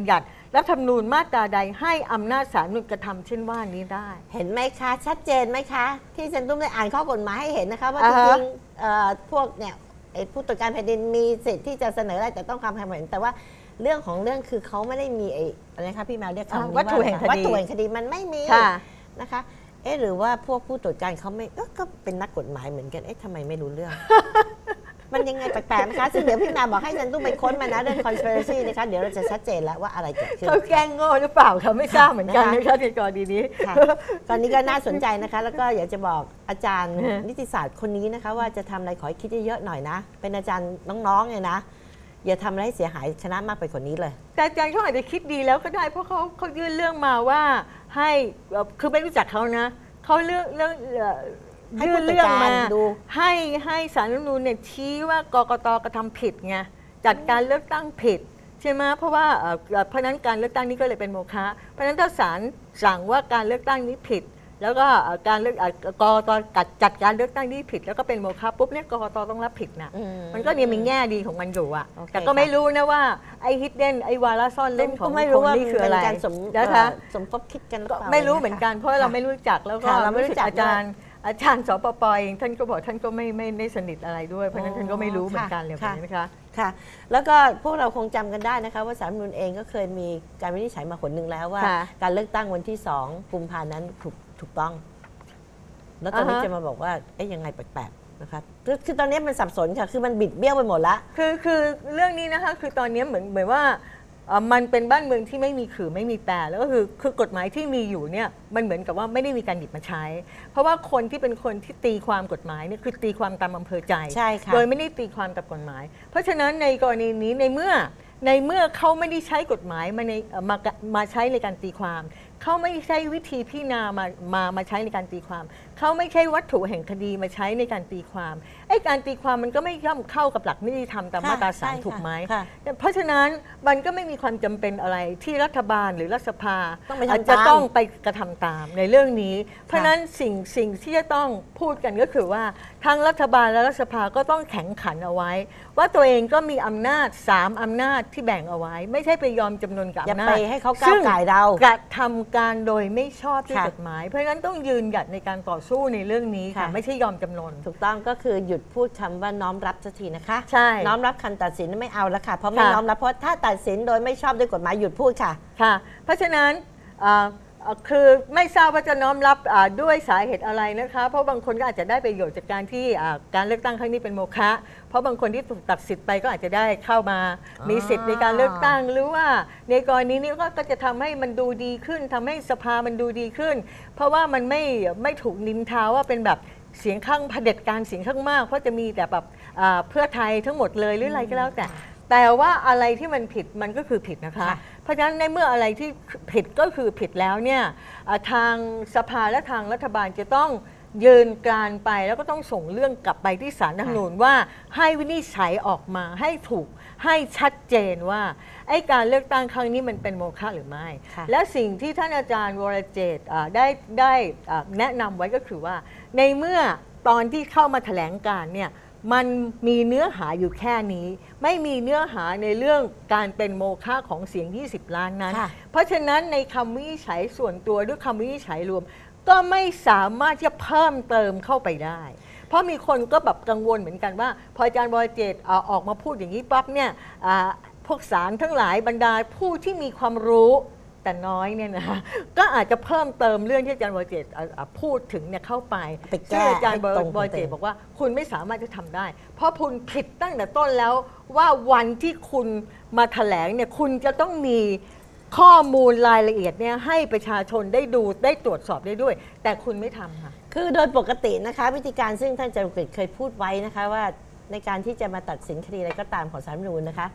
รัฐธรรมนูญมาตราใดให้อำนาจศาลรัฐธรรมนูญกระทำเช่นว่านี้ได้เห็นไหมคะชัดเจนไหมคะที่อาจารย์ตุ้มได้อ่านข้อกฎหมายให้เห็นนะคะว่าจริงๆพวกเนี่ยผู้ตรวจการแผ่นดินมีสิทธิ์ที่จะเสนอได้แต่ต้องความเห็นแต่ว่าเรื่องของเรื่องคือเขาไม่ได้มีอะไรคะพี่แมวเรียกคำนี้ว่าวัตถุแห่งคดีมันไม่มีนะคะหรือว่าพวกผู้ตรวจการเขาไม่ก็เป็นนักกฎหมายเหมือนกันทำไมไม่รู้เรื่อง มันยังไงแปลกๆนะคะซึ่งเดี๋ยวพี่นาบอกให้ฉันต้องไปค้นมานะเรื่อง conspiracy นะคะเดี๋ยวเราจะชัดเจนแล้วว่าอะไรเกิดขึ้นเขาแกล้งโง่หรือเปล่าเขาไม่ทราบเหมือนกันนะคะในกรณีนี้ตอนนี้ก็น่าสนใจนะคะแล้วก็อยากจะบอกอาจารย์นิติศาสตร์คนนี้นะคะว่าจะทำอะไรขอให้คิดเยอะๆหน่อยนะเป็นอาจารย์น้องๆเนี่ยนะอย่าทำอะไรให้เสียหายชนะมากไปกว่านี้เลยแต่อาจารย์เขาอาจจะคิดดีแล้วก็ได้เพราะเขายื่นเรื่องมาว่าให้คือไม่รู้จักเขานะเขายื่นเรื่องมาให้ศาลรัฐธรรมนูญเนี่ยชี้ว่ากกต.กระทำผิดไงจัดการเลือกตั้งผิดใช่ไหมเพราะว่าเพราะนั้นการเลือกตั้งนี้ก็เลยเป็นโมฆะเพราะนั้นถ้าศาลสั่งว่าการเลือกตั้งนี้ผิดแล้วก็การเลือกกกต.จัดการเลือกตั้งนี้ผิดแล้วก็เป็นโมฆะปุ๊บเนี่ยกกต.ต้องรับผิดนะมันก็เนี่ยมีแง่ดีของมันอยู่อะแต่ก็ไม่รู้นะว่าไอ้ฮิดเด้นไอ้วาระซ่อนเล่นของนี่คืออะไรนะคะสมคบคิดกันไม่รู้เหมือนกันเพราะเราไม่รู้จักแล้วก็เราไม่รู้จักอาจารย์สปป.เองท่านก็บอกท่านก็ไม่ได้สนิทอะไรด้วยเพราะนั้นท่านก็ไม่รู้เหมือนกันเลยนะคะค่ะแล้วก็พวกเราคงจำกันได้นะคะว่าศาลรัฐธรรมนูญเองก็เคยมีการวินิจฉัยมาหนหนึ่งแล้วว่าการเลือกตั้งวันที่2 กุมภาพันธ์นั้นถูกต้องแล้วตอนนี้จะมาบอกว่ายังไงแปลกๆนะคะคือตอนนี้มันสับสนค่ะคือมันบิดเบี้ยวไปหมดละคือเรื่องนี้นะคะคือตอนนี้เหมือนว่ามันเป็นบ้านเมืองที่ไม่มีขื่อไม่มีแปรแล้วก็คือกฎหมายที่มีอยู่เนี่ยมันเหมือนกับว่าไม่ได้มีการหยิบมาใช้เพราะว่าคนที่เป็นคนที่ตีความกฎหมายเนี่ยคือตีความตามอำเภอใจโดยไม่ได้ตีความตามกฎหมายเพราะฉะนั้นในกรณีนี้ในเมื่อเขาไม่ได้ใช้กฎหมายมาใช้ในการตีความเขาไม่ใช้วิธีพิจารณามาใช้ในการตีความเขาไม่ใช่วัตถุแห่งคดีมาใช้ในการตีความการตีความมันก็ไม่ย่อมเข้ากับหลักนิติธรรมตามมาตราศาลถูกไหมเพราะฉะนั้นมันก็ไม่มีความจำเป็นอะไรที่รัฐบาลหรือรัฐสภาจะต้องไปกระทำตามในเรื่องนี้เพราะฉะนั้นสิ่งที่จะต้องพูดกันก็คือว่าทั้งรัฐบาลและรัฐสภาก็ต้องแข็งขันเอาไว้ว่าตัวเองก็มีอำนาจ3 อำนาจที่แบ่งเอาไว้ไม่ใช่ไปยอมจำนนกับอำนาจอย่าไปให้เขาก้าวก่ายเรากระทำการโดยไม่ชอบด้วยกฎหมายเพราะฉะนั้นต้องยืนหยัดในการต่อสู้ในเรื่องนี้ค่ะไม่ใช่ยอมจำนนถูกต้องก็คือหยุดพูดคำว่าน้อมรับสักทีนะคะใช่น้อมรับคำตัดสินไม่เอาแล้วค่ะเพราะไม่น้อมรับเพราะถ้าตัดสินโดยไม่ชอบด้วยกฎหมายหยุดพูดค่ะค่ะเพราะฉะนั้นคือไม่ทราบว่าจะน้อมรับด้วยสาเหตุอะไรนะคะเพราะบางคนก็อาจจะได้ประโยชน์จากการที่การเลือกตั้งครั้งนี้เป็นโมฆะเพราะบางคนที่ถูกตัดสิทธิ์ไปก็อาจจะได้เข้ามามีสิทธิ์ในการเลือกตั้งหรือว่าในกรณีนี้ก็จะทำให้มันดูดีขึ้นทำให้สภามันดูดีขึ้นเพราะว่ามันไม่ถูกนินทาว่าเป็นแบบเสียงข้างเผด็จการเสียงข้างมากเพราะจะมีแต่แบบเพื่อไทยทั้งหมดเลยหรืออะไรก็แล้วแต่ว่าอะไรที่มันผิดมันก็คือผิดนะคะเพราะฉะนั้นในเมื่ออะไรที่ผิดก็คือผิดแล้วเนี่ยทางสภาและทางรัฐบาลจะต้องยืนกรานไปแล้วก็ต้องส่งเรื่องกลับไปที่ศาลรัฐธรรมนูญว่าให้วินิจฉัยออกมาให้ถูกให้ชัดเจนว่าการเลือกตั้งครั้งนี้มันเป็นโมฆะหรือไม่และสิ่งที่ท่านอาจารย์วรเจตน์ได้แนะนำไว้ก็คือว่าในเมื่อตอนที่เข้ามาแถลงการเนี่ยมันมีเนื้อหาอยู่แค่นี้ไม่มีเนื้อหาในเรื่องการเป็นโมฆะของเสียง20 ล้านนั้นเพราะฉะนั้นในคำวินิจฉัยส่วนตัวด้วยคำวินิจฉัยรวมก็ไม่สามารถจะเพิ่มเติมเข้าไปได้เพราะมีคนก็แบบกังวลเหมือนกันว่าพออาจารย์วรเจตน์ออกมาพูดอย่างนี้ปั๊บเนี่ยพวกศาลทั้งหลายบรรดาผู้ที่มีความรู้แต่น้อยเนี่ยนะก็อาจจะเพิ่มเติมเรื่องที่อาจารย์วรเจตน์พูดถึงเนี่ยเข้าไปซึ่งอาจารย์วรเจตน์บอกว่าคุณไม่สามารถจะทำได้เพราะคุณผิดตั้งแต่ต้นแล้วว่าวันที่คุณมาแถลงเนี่ยคุณจะต้องมีข้อมูลรายละเอียดเนี่ยให้ประชาชนได้ดูได้ตรวจสอบได้ด้วยแต่คุณไม่ทำค่ะคือโดยปกตินะคะวิธีการซึ่งท่านอาจารย์วรเจตน์เคยพูดไว้นะคะว่าในการที่จะมาตัดสินคดีอะไรก็ตามของศาลรัฐธรรมนูญนะคะ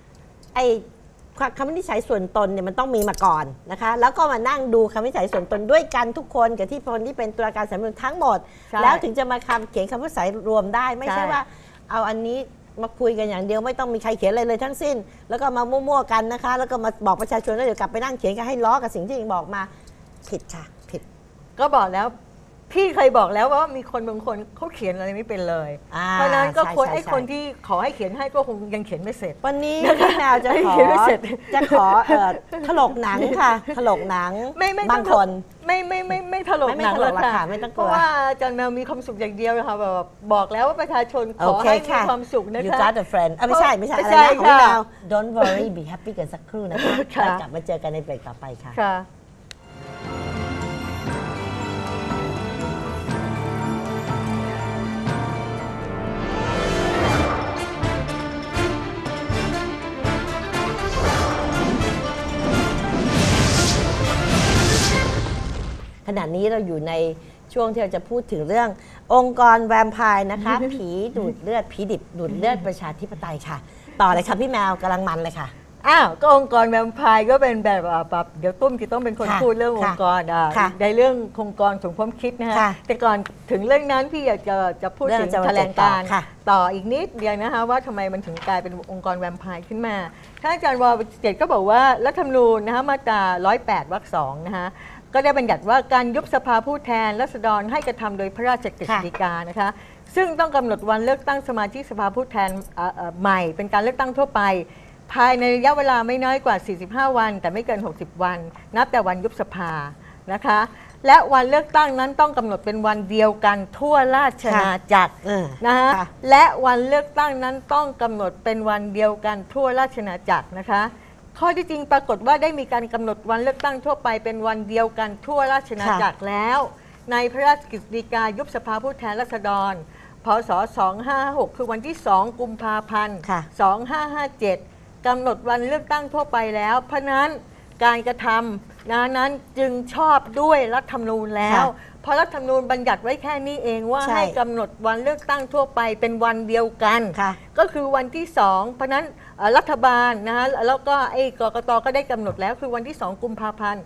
คำวินิจฉัยส่วนตนเนี่ยมันต้องมีมาก่อนนะคะแล้วก็มานั่งดูคำวินิจฉัยส่วนตนด้วยกันทุกคนกับที่คนที่เป็นตุลาการศาลรัฐธรรมนูญทั้งหมดแล้วถึงจะมาเขียนคำวินิจฉัยรวมได้ไม่ใช่ว่าเอาอันนี้มาคุยกันอย่างเดียวไม่ต้องมีใครเขียนอะไรเลยทั้งสิ้นแล้วก็มามั่วๆกันนะคะแล้วก็มาบอกประชาชนแล้วเดี๋ยวกลับไปนั่งเขียนกันให้ล้อกับสิ่งที่เองบอกมาผิดค่ะผิดก็บอกแล้วพี่เคยบอกแล้วว่ามีคนบางคนเขาเขียนอะไรไม่เป็นเลย เพราะฉะนั้นก็ควรไอ้คนที่ขอให้เขียนให้ก็คงยังเขียนไม่เสร็จวันนี้พี่แมวจะขอเขียนไม่เสร็จถลกหนังค่ะถลกหนังไม่บางคนไม่ถลกหนังไม่ถลกหรอกค่ะค่ะไม่ต้องกลัวเพราะว่าอาจารย์แมวมีความสุขอย่างเดียวนะคะแบบบอกแล้วว่าประชาชนขอให้มีความสุขนะคะ You got a friend ไม่ใช่อะไรใช่นะของพี่ค่ะแมว Don't worry be happy กันสักครู่นะคะค่ะแล้วกลับมาเจอกันในเบรกต่อไปค่ะค่ะขณะนี้เราอยู่ในช่วงที่เราจะพูดถึงเรื่ององค์กรแวมไพร์นะคะ ผีดูดเลือดผีดิบดูดเลือดประชาธิปไตยค่ะ ต่อเลยค่ะพี่แมวกำลังมันเลยค่ะอ้าวก็องค์กรแวมไพร์ก็เป็นแบบเดี๋ยวตุ้มจะต้องเป็นคนค่ะพูดเรื่ององค์กรค่ะในเรื่ององค์กรสมความคิดนะฮะค่ะแต่ก่อนถึงเรื่องนั้นพี่อยากจะพูดเรื่ถึองงจะมาแถลงการณ์ค่ะต่ออีกนิดเดียวนะคะว่าทำไมมันถึงกลายเป็นองค์กรแวมไพร์ขึ้นมาท่านอาจารย์วรเจตก็บอกว่ารัฐธรรมนูญนะคะมาตรา108 วรรค 2นะคะก็ได้บัญญัติว่าการยุบสภาผู้แทนราษฎรให้กระทำโดยพระราชกฤษฎีกานะคะซึ่งต้องกำหนดวันเลือกตั้งสมาชิกสภาผู้แทนใหม่เป็นการเลือกตั้งทั่วไป ภายในระยะเวลาไม่น้อยกว่า 45 วัน แต่ไม่เกิน 60 วัน นับแต่วันยุบสภานะคะและวันเลือกตั้งนั้นต้องกำหนดเป็นวันเดียวกันทั่วราชอาณาจักรนะคะค่ะและวันเลือกตั้งนั้นต้องกำหนดเป็นวันเดียวกันทั่วราชอาณาจักรนะคะข้อที่จริงปรากฏว่าได้มีการกำหนดวันเลือกตั้งทั่วไปเป็นวันเดียวกันทั่วราชอาณาจักรแล้ว ในพระราชกฤษฎีกายุบสภาผู้แทนราษฎรพศ 2556 คือวันที่ 2 กุมภาพันธ์ค่ะ 2557 กำหนดวันเลือกตั้งทั่วไปแล้ว เพราะนั้นการกระทำนั้นจึงชอบด้วยรัฐธรรมนูญแล้ว เพราะรัฐธรรมนูญบัญญัติไว้แค่นี้เองว่าใช่ให้กำหนดวันเลือกตั้งทั่วไปเป็นวันเดียวกันค่ะก็คือวันที่ 2 เพราะนั้นรัฐบาลนะฮะแล้วก็ไอ้กกตก็ได้กำหนดแล้วคือวันที่ 2 กุมภาพันธ์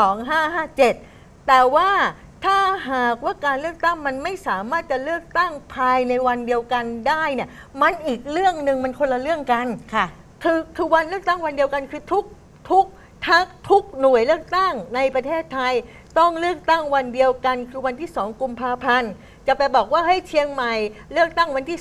2557 แต่ว่าถ้าหากว่าการเลือกตั้งมันไม่สามารถจะเลือกตั้งภายในวันเดียวกันได้เนี่ยมันอีกเรื่องหนึ่งมันคนละเรื่องกันค่ะคือวันเลือกตั้งวันเดียวกันคือทุกหน่วยเลือกตั้งในประเทศไทยต้องเลือกตั้งวันเดียวกันคือวันที่ 2 กุมภาพันธ์จะไปบอกว่าให้เชียงใหม่เลือกตั้งวันที่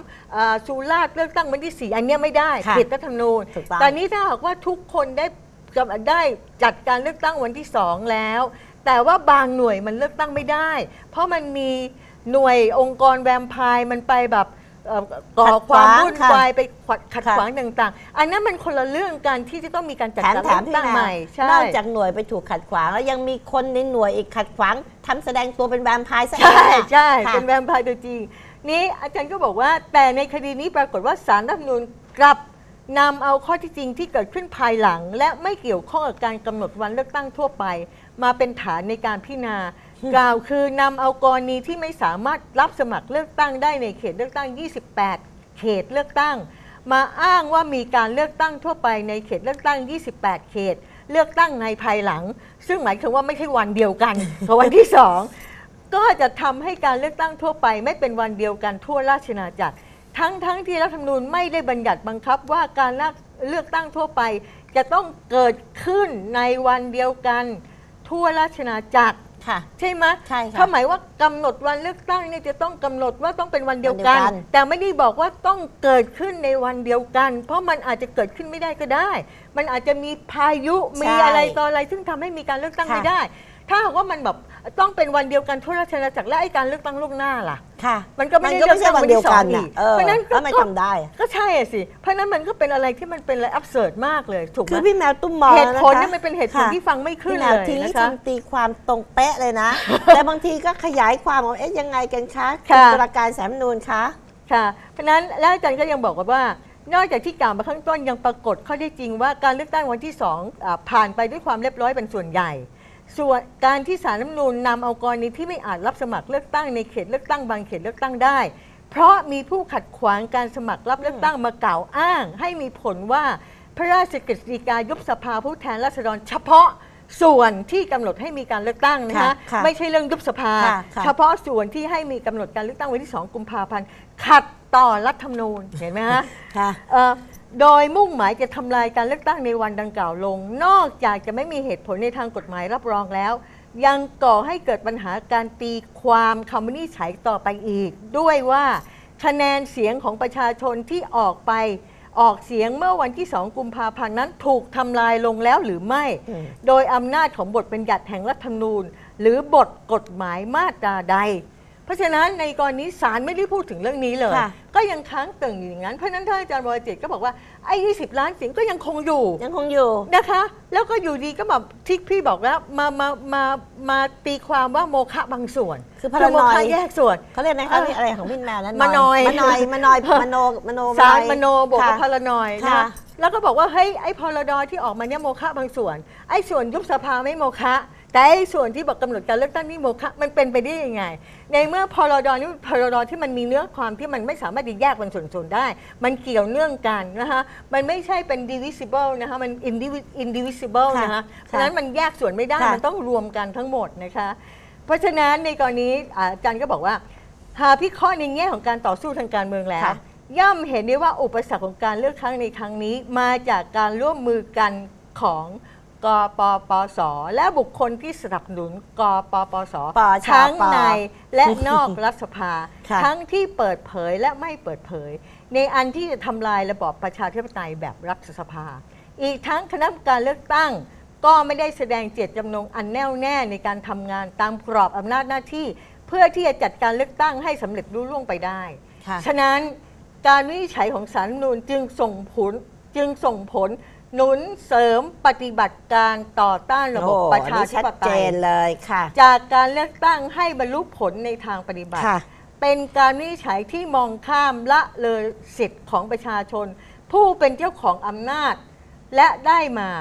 3สุราษฎร์เลือกตั้งวันที่ 4 อันเนี้ยไม่ได้ค่ะผิดรัฐธรรมนูญถูกต้องตอนนี้ถ้าหากว่าทุกคนได้จัดการเลือกตั้งวันที่ 2 แล้ว แต่ว่าบางหน่วยมันเลือกตั้งไม่ได้ เพราะมันมีหน่วยองค์กรแวมไพร์มันไปแบบก่อความวุ่นวายไปขัดขวางต่างๆ อันนั้นมันคนละเรื่องกันที่จะต้องมีการจัดการแถเลืมอกพี่ตั้งแมใหวม่ใช่นอกจากหน่วยไปถูกขัดขวางแล้วยังมีคนในหน่วยอีกขัดขวางทำแสดงตัวเป็นแวมไพร์ซะใช่ใช่ค่ะเป็นแวมไพร์ตัวจริงนี้อาจารย์ก็บอกว่าแต่ในคดีนี้ปรากฏว่าศาลรัฐธรรมนูญกลับนำเอาข้อที่จริงที่เกิดขึ้นภายหลัง และไม่เกี่ยวข้องกับการกำหนดวันเลือกตั้งทั่วไป มาเป็นฐานในการพิจารณากล่าวคือนำเอากรณีที่ไม่สามารถรับสมัครเลือกตั้งได้ในเขตเลือกตั้ง 28 เขตเลือกตั้ง มาอ้างว่ามีการเลือกตั้งทั่วไปในเขตเลือกตั้ง 28 เขต เลือกตั้งในภายหลัง ซึ่งหมายถึงว่าไม่ใช่วันเดียวกัน กับวันที่ 2 ก็จะทำให้การเลือกตั้งทั่วไปไม่เป็นวันเดียวกันทั่วราชอาณาจักรทั้งที่รัฐธรรมนูญไม่ได้บัญญัติบังคับว่าการเลือกตั้งทั่วไปจะต้องเกิดขึ้นในวันเดียวกันทั่วราชอาณาจักรค่ะใช่ไหมใช่ค่ะเขาหมายว่ากำหนดวันเลือกตั้งเนี่ยจะต้องกำหนดว่าต้องเป็นวันเดียวกันวันเดียวกันแต่ไม่ได้บอกว่าต้องเกิดขึ้นในวันเดียวกัน เพราะมันอาจจะเกิดขึ้นไม่ได้ก็ได้ มันอาจจะมีพายุมีอะไรต่ออะไรซึ่งทำให้มีการเลือกตั้งไม่ได้ ถ้าหากว่ามันแบบต้องเป็นวันเดียวกันทั่วราชอาณาจักรและไอ้การเลือกตั้งล่วงหน้าล่ะค่ะมันก็ไม่ได้ใช่วันเดียวกันเลือกตั้งวันที่น่ะ 2เพราะฉะนั้นแล้วไม่ทำได้ก็ใช่อะสิเพราะฉะนั้นมันก็เป็นอะไรที่มันเป็นอะไรอับเสิร์ดมากเลยถูกไหมคือพี่แมวตุ้มมองเหตุผลนะคะเนี่ยมันเป็นเหตุผลที่ฟังไม่ขึ้นพี่แมเลวย ทีนี้นะคะทำตีความตรงเป๊ะเลยนะ แต่บางทีก็ขยายความว่าเอ๊ะยังไงกันคะค่ะตุลาการสาลรฐธรรมนูญคะค่ะเพราะฉะนั้นแล้วอาจารย์ก็ยังบอกว่านอกจากที่กล่าวมาข้างต้นยังปรากฏข้อเท็จจริงว่าการเลือกตั้งวันที่2ผ่านไปด้วยความเรียบร้อยเป็นส่วนใหญ่ ส่วนการที่ศาลรัฐธรรมนูญนำเอากรณีที่ไม่อาจรับสมัครเลือกตั้งในเขตเลือกตั้งบางเขตเลือกตั้งได้ เพราะมีผู้ขัดขวางการสมัครรับเลือกตั้งมากล่าวอ้าง ให้มีผลว่าพระราชกฤษฎีกายุบสภาผู้แทนราษฎรเฉพาะส่วนที่กำหนดให้มีการเลือกตั้งนะคะค่ะไม่ใช่เรื่องยุบสภาค่ะเฉพาะส่วนที่ให้มีกำหนดการเลือกตั้งวันที่ 2 กุมภาพันธ์ขัดต่อรัฐธรรมนูญเห็นไหมฮะค่ะโดยมุ่งหมายจะทำลายการเลือกตั้งในวันดังกล่าวลง นอกจากจะไม่มีเหตุผลในทางกฎหมายรับรองแล้วยังก่อให้เกิดปัญหาการตีความคำวินิจฉัยต่อไปอีกด้วยว่าคะแนนเสียงของประชาชนที่ออกเสียงเมื่อวันที่ 2 กุมภาพันธ์นั้นถูกทำลายลงแล้วหรือไม่ โดยอำนาจของบทบัญญัติแห่งรัฐธรรมนูญหรือบทกฎหมายมาตราใดเพราะฉะนั้นในกรณีศาลไม่ได้พูดถึงเรื่องนี้เลยก็ยังค้างเติ่งอยู่อย่างนั้นเพราะฉะนั้นท่านอาจารย์วรจิตก็บอกว่าไอ้20 ล้านเสียงก็ยังคงอยู่นะคะแล้วก็อยู่ดีก็แบบที่พี่บอกแล้วมาตีความว่าโมฆะบางส่วนคือพารานอยแยกส่วนเขาเรียกนะคะอะไรของพี่แมวนั้นมานอยมโนสารมโนบวกกับพารานอยนะแล้วก็บอกว่าเฮ้ยไอ้พรดที่ออกมาเนี่ยโมฆะบางส่วนไอ้ส่วนยุบสภาไม่โมฆะแต่ส่วนที่บอกกำหนดการเลือกตั้งนี่โมฆะมันเป็นไปได้ยังไงในเมื่อพรดนี่พรดที่มันมีเนื้อความที่มันไม่สามารถแยกเป็นส่วนๆได้มันเกี่ยวเนื่องกันนะคะมันไม่ใช่เป็น divisible นะคะมัน indivisible นะคะเพราะฉะนั้นมันแยกส่วนไม่ได้มันต้องรวมกันทั้งหมดนะคะเพราะฉะนั้นในกรณีอาจารย์ก็บอกว่าหากพิเคราะห์ในแง่ของการต่อสู้ทางการเมืองแล้วย่อมเห็นได้ว่าอุปสรรคของการเลือกตั้งในครั้งนี้มาจากการร่วมมือกันของกปปส.และบุคคลที่สนับสนุนกปปส.ทั้งในและนอกรัฐสภาทั้งที่เปิดเผยและไม่เปิดเผยในอันที่จะทำลายระบอบประชาธิปไตยแบบรัฐสภาอีกทั้งคณะกรรมการเลือกตั้งก็ไม่ได้แสดงเจตจำนงอันแน่วแน่ในการทำงานตามกรอบอำนาจหน้าที่เพื่อที่จะจัดการเลือกตั้งให้สำเร็จรุ่ล่วงไปได้ฉะนั้นการวินิจฉัยของศาลรัฐธรรมนูญจึงส่งผลหนุนเสริมปฏิบัติการต่อต้านระบบประชาธิปไตยเลยค่ะจากการเลือกตั้งให้บรรลุผลในทางปฏิบัติเป็นการวินิจฉัยที่มองข้ามละเลยสิทธิ์ของประชาชนผู้เป็นเจ้าของอำนาจและได้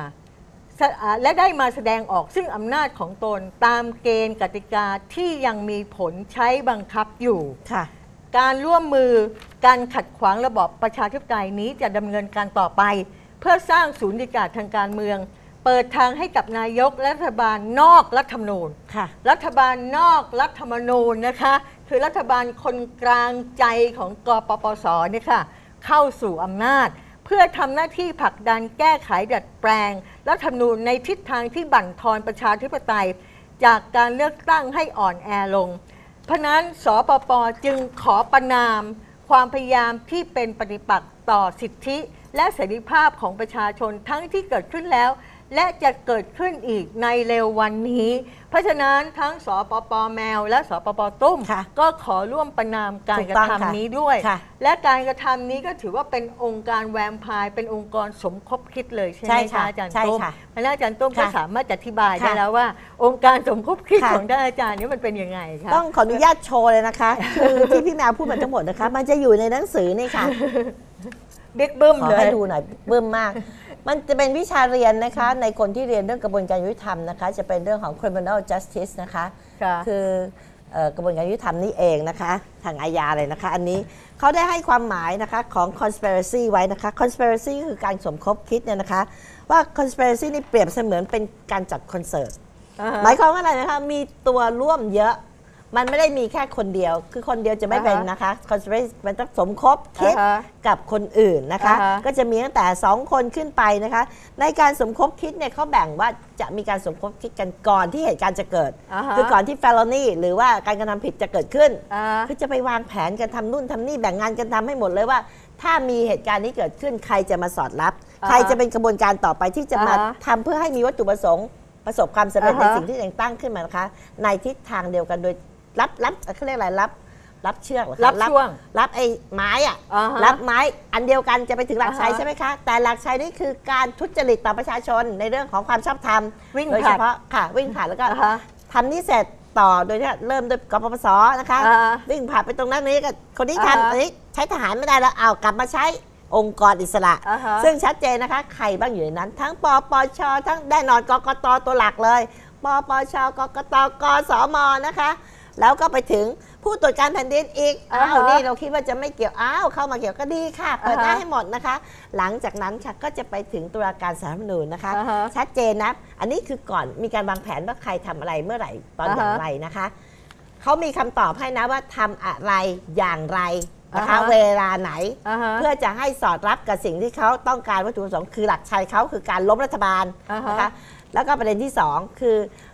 มาแสดงออกซึ่งอำนาจของตนตามเกณฑ์กติกาที่ยังมีผลใช้บังคับอยู่การร่วมมือการขัดขวางระบอบประชาธิปไตยนี้จะดำเนินการต่อไปเพื่อสร้างศูนย์กลางทางการเมืองเปิดทางให้กับนายกและรัฐบาลนอกรัฐธรรมนูญรัฐบาลนอกรัฐธรรมนูญนะคะคือรัฐบาลคนกลางใจของกปปส.เนี่ยค่ะเข้าสู่อำนาจเพื่อทำหน้าที่ผลักดันแก้ไขดัดแปลงรัฐธรรมนูญในทิศทางที่บั่นทอนประชาธิปไตยจากการเลือกตั้งให้อ่อนแอลงเพราะนั้นสปป.จึงขอประณามความพยายามที่เป็นปฏิปักษ์ต่อสิทธิและเสรีภาพของประชาชนทั้งที่เกิดขึ้นแล้วและจะเกิดขึ้นอีกในเร็ววันนี้เพราะฉะนั้นทั้งสปป.แมวและสปป.ตุ้มก็ขอร่วมประณามการกระทำนี้ด้วยและการกระทำนี้ก็ถือว่าเป็นองค์การแวมไพร์เป็นองค์กรสมคบคิดเลยใช่ไหมคะอาจารย์ตุ้มและอาจารย์ตุ้มก็สามารถอธิบายได้แล้วว่าองค์การสมคบคิดของท่านอาจารย์นี้มันเป็นยังไงคะต้องขออนุญาตโชว์เลยนะคะคือที่พี่แมวพูดมาทั้งหมดนะคะมันจะอยู่ในหนังสือนี่ค่ะบิ๊กบึ้มเลยให้ดูหน่อยบึ้มมากมันจะเป็นวิชาเรียนนะคะในคนที่เรียนเรื่องกระบวนการยุติธรรมนะคะจะเป็นเรื่องของ criminal justice นะคะคือกระบวนการยุติธรรมนี่เองนะคะทางอาญาเลยนะคะอันนี้เขาได้ให้ความหมายนะคะของ conspiracy ไว้นะคะ conspiracy คือการสมคบคิดเนี่ยนะคะว่า conspiracy นี่เปรียบเสมือนเป็นการจัดคอนเสิร์ตหมายความว่าอะไรนะคะมีตัวร่วมเยอะมันไม่ได้มีแค่คนเดียวคือคนเดียวจะไม่เป็นนะคะ conspiracy มันต้องสมคบคิดกับคนอื่นนะคะก็จะมีตั้งแต่2คนขึ้นไปนะคะในการสมคบคิดเนี่ยเขาแบ่งว่าจะมีการสมคบคิดกันก่อนที่เหตุการณ์จะเกิดคือก่อนที่ felony หรือว่าการกระทำผิดจะเกิดขึ้นคือจะไปวางแผนกันทำนู่นทำนี่แบ่งงานกันทำให้หมดเลยว่าถ้ามีเหตุการณ์นี้เกิดขึ้นใครจะมาสอดรับใครจะเป็นกระบวนการต่อไปที่จะมาทำเพื่อให้มีวัตถุประสงค์ประสบความสำเร็จในสิ่งที่ตัวเองตั้งขึ้นมานะคะในทิศทางเดียวกันโดยรับเขาเรียกอะไรรับเชือกรับช่วงรับไอ้ไม้อะรับไม้อันเดียวกันจะไปถึงหลักชัยใช่ไหมคะแต่หลักชัยนี่คือการทุจริตต่อประชาชนในเรื่องของความชอบธรรมโดยเฉพาะค่ะวิ่งผ่านแล้วก็ทำนี่เสร็จต่อโดยที่เริ่มด้วยกปปส.นะคะวิ่งผ่านไปตรงนั้นนี้ก็คนที่ทำอันนี้ใช้ทหารไม่ได้แล้วเอากลับมาใช้องค์กรอิสระซึ่งชัดเจนนะคะใครบ้างอยู่ในนั้นทั้งปปช.ทั้งแน่นอนกกต.ตัวหลักเลยปปช.กกต.กสม.นะคะแล้วก็ไปถึงผู้ตรวจการแผ่นดินอีกนี่เราคิดว่าจะไม่เกี่ยวเข้ามาเกี่ยวก็ดีค่ะเปิดหน้าให้หมดนะคะหลังจากนั้นค่ะก็จะไปถึงตุลาการศาลรัฐธรรมนูญนะคะชัดเจนนะอันนี้คือก่อนมีการวางแผนว่าใครทำอะไรเมื่อไหร่ตอนอย่างไรนะคะเขามีคำตอบให้นะว่าทำอะไรอย่างไรนะคะเวลาไหนเพื่อจะให้สอดรับกับสิ่งที่เขาต้องการวัตถุประสงค์คือหลักชัยเขาคือการล้มรัฐบาลนะคะแล้วก็ประเด็นที่2คือ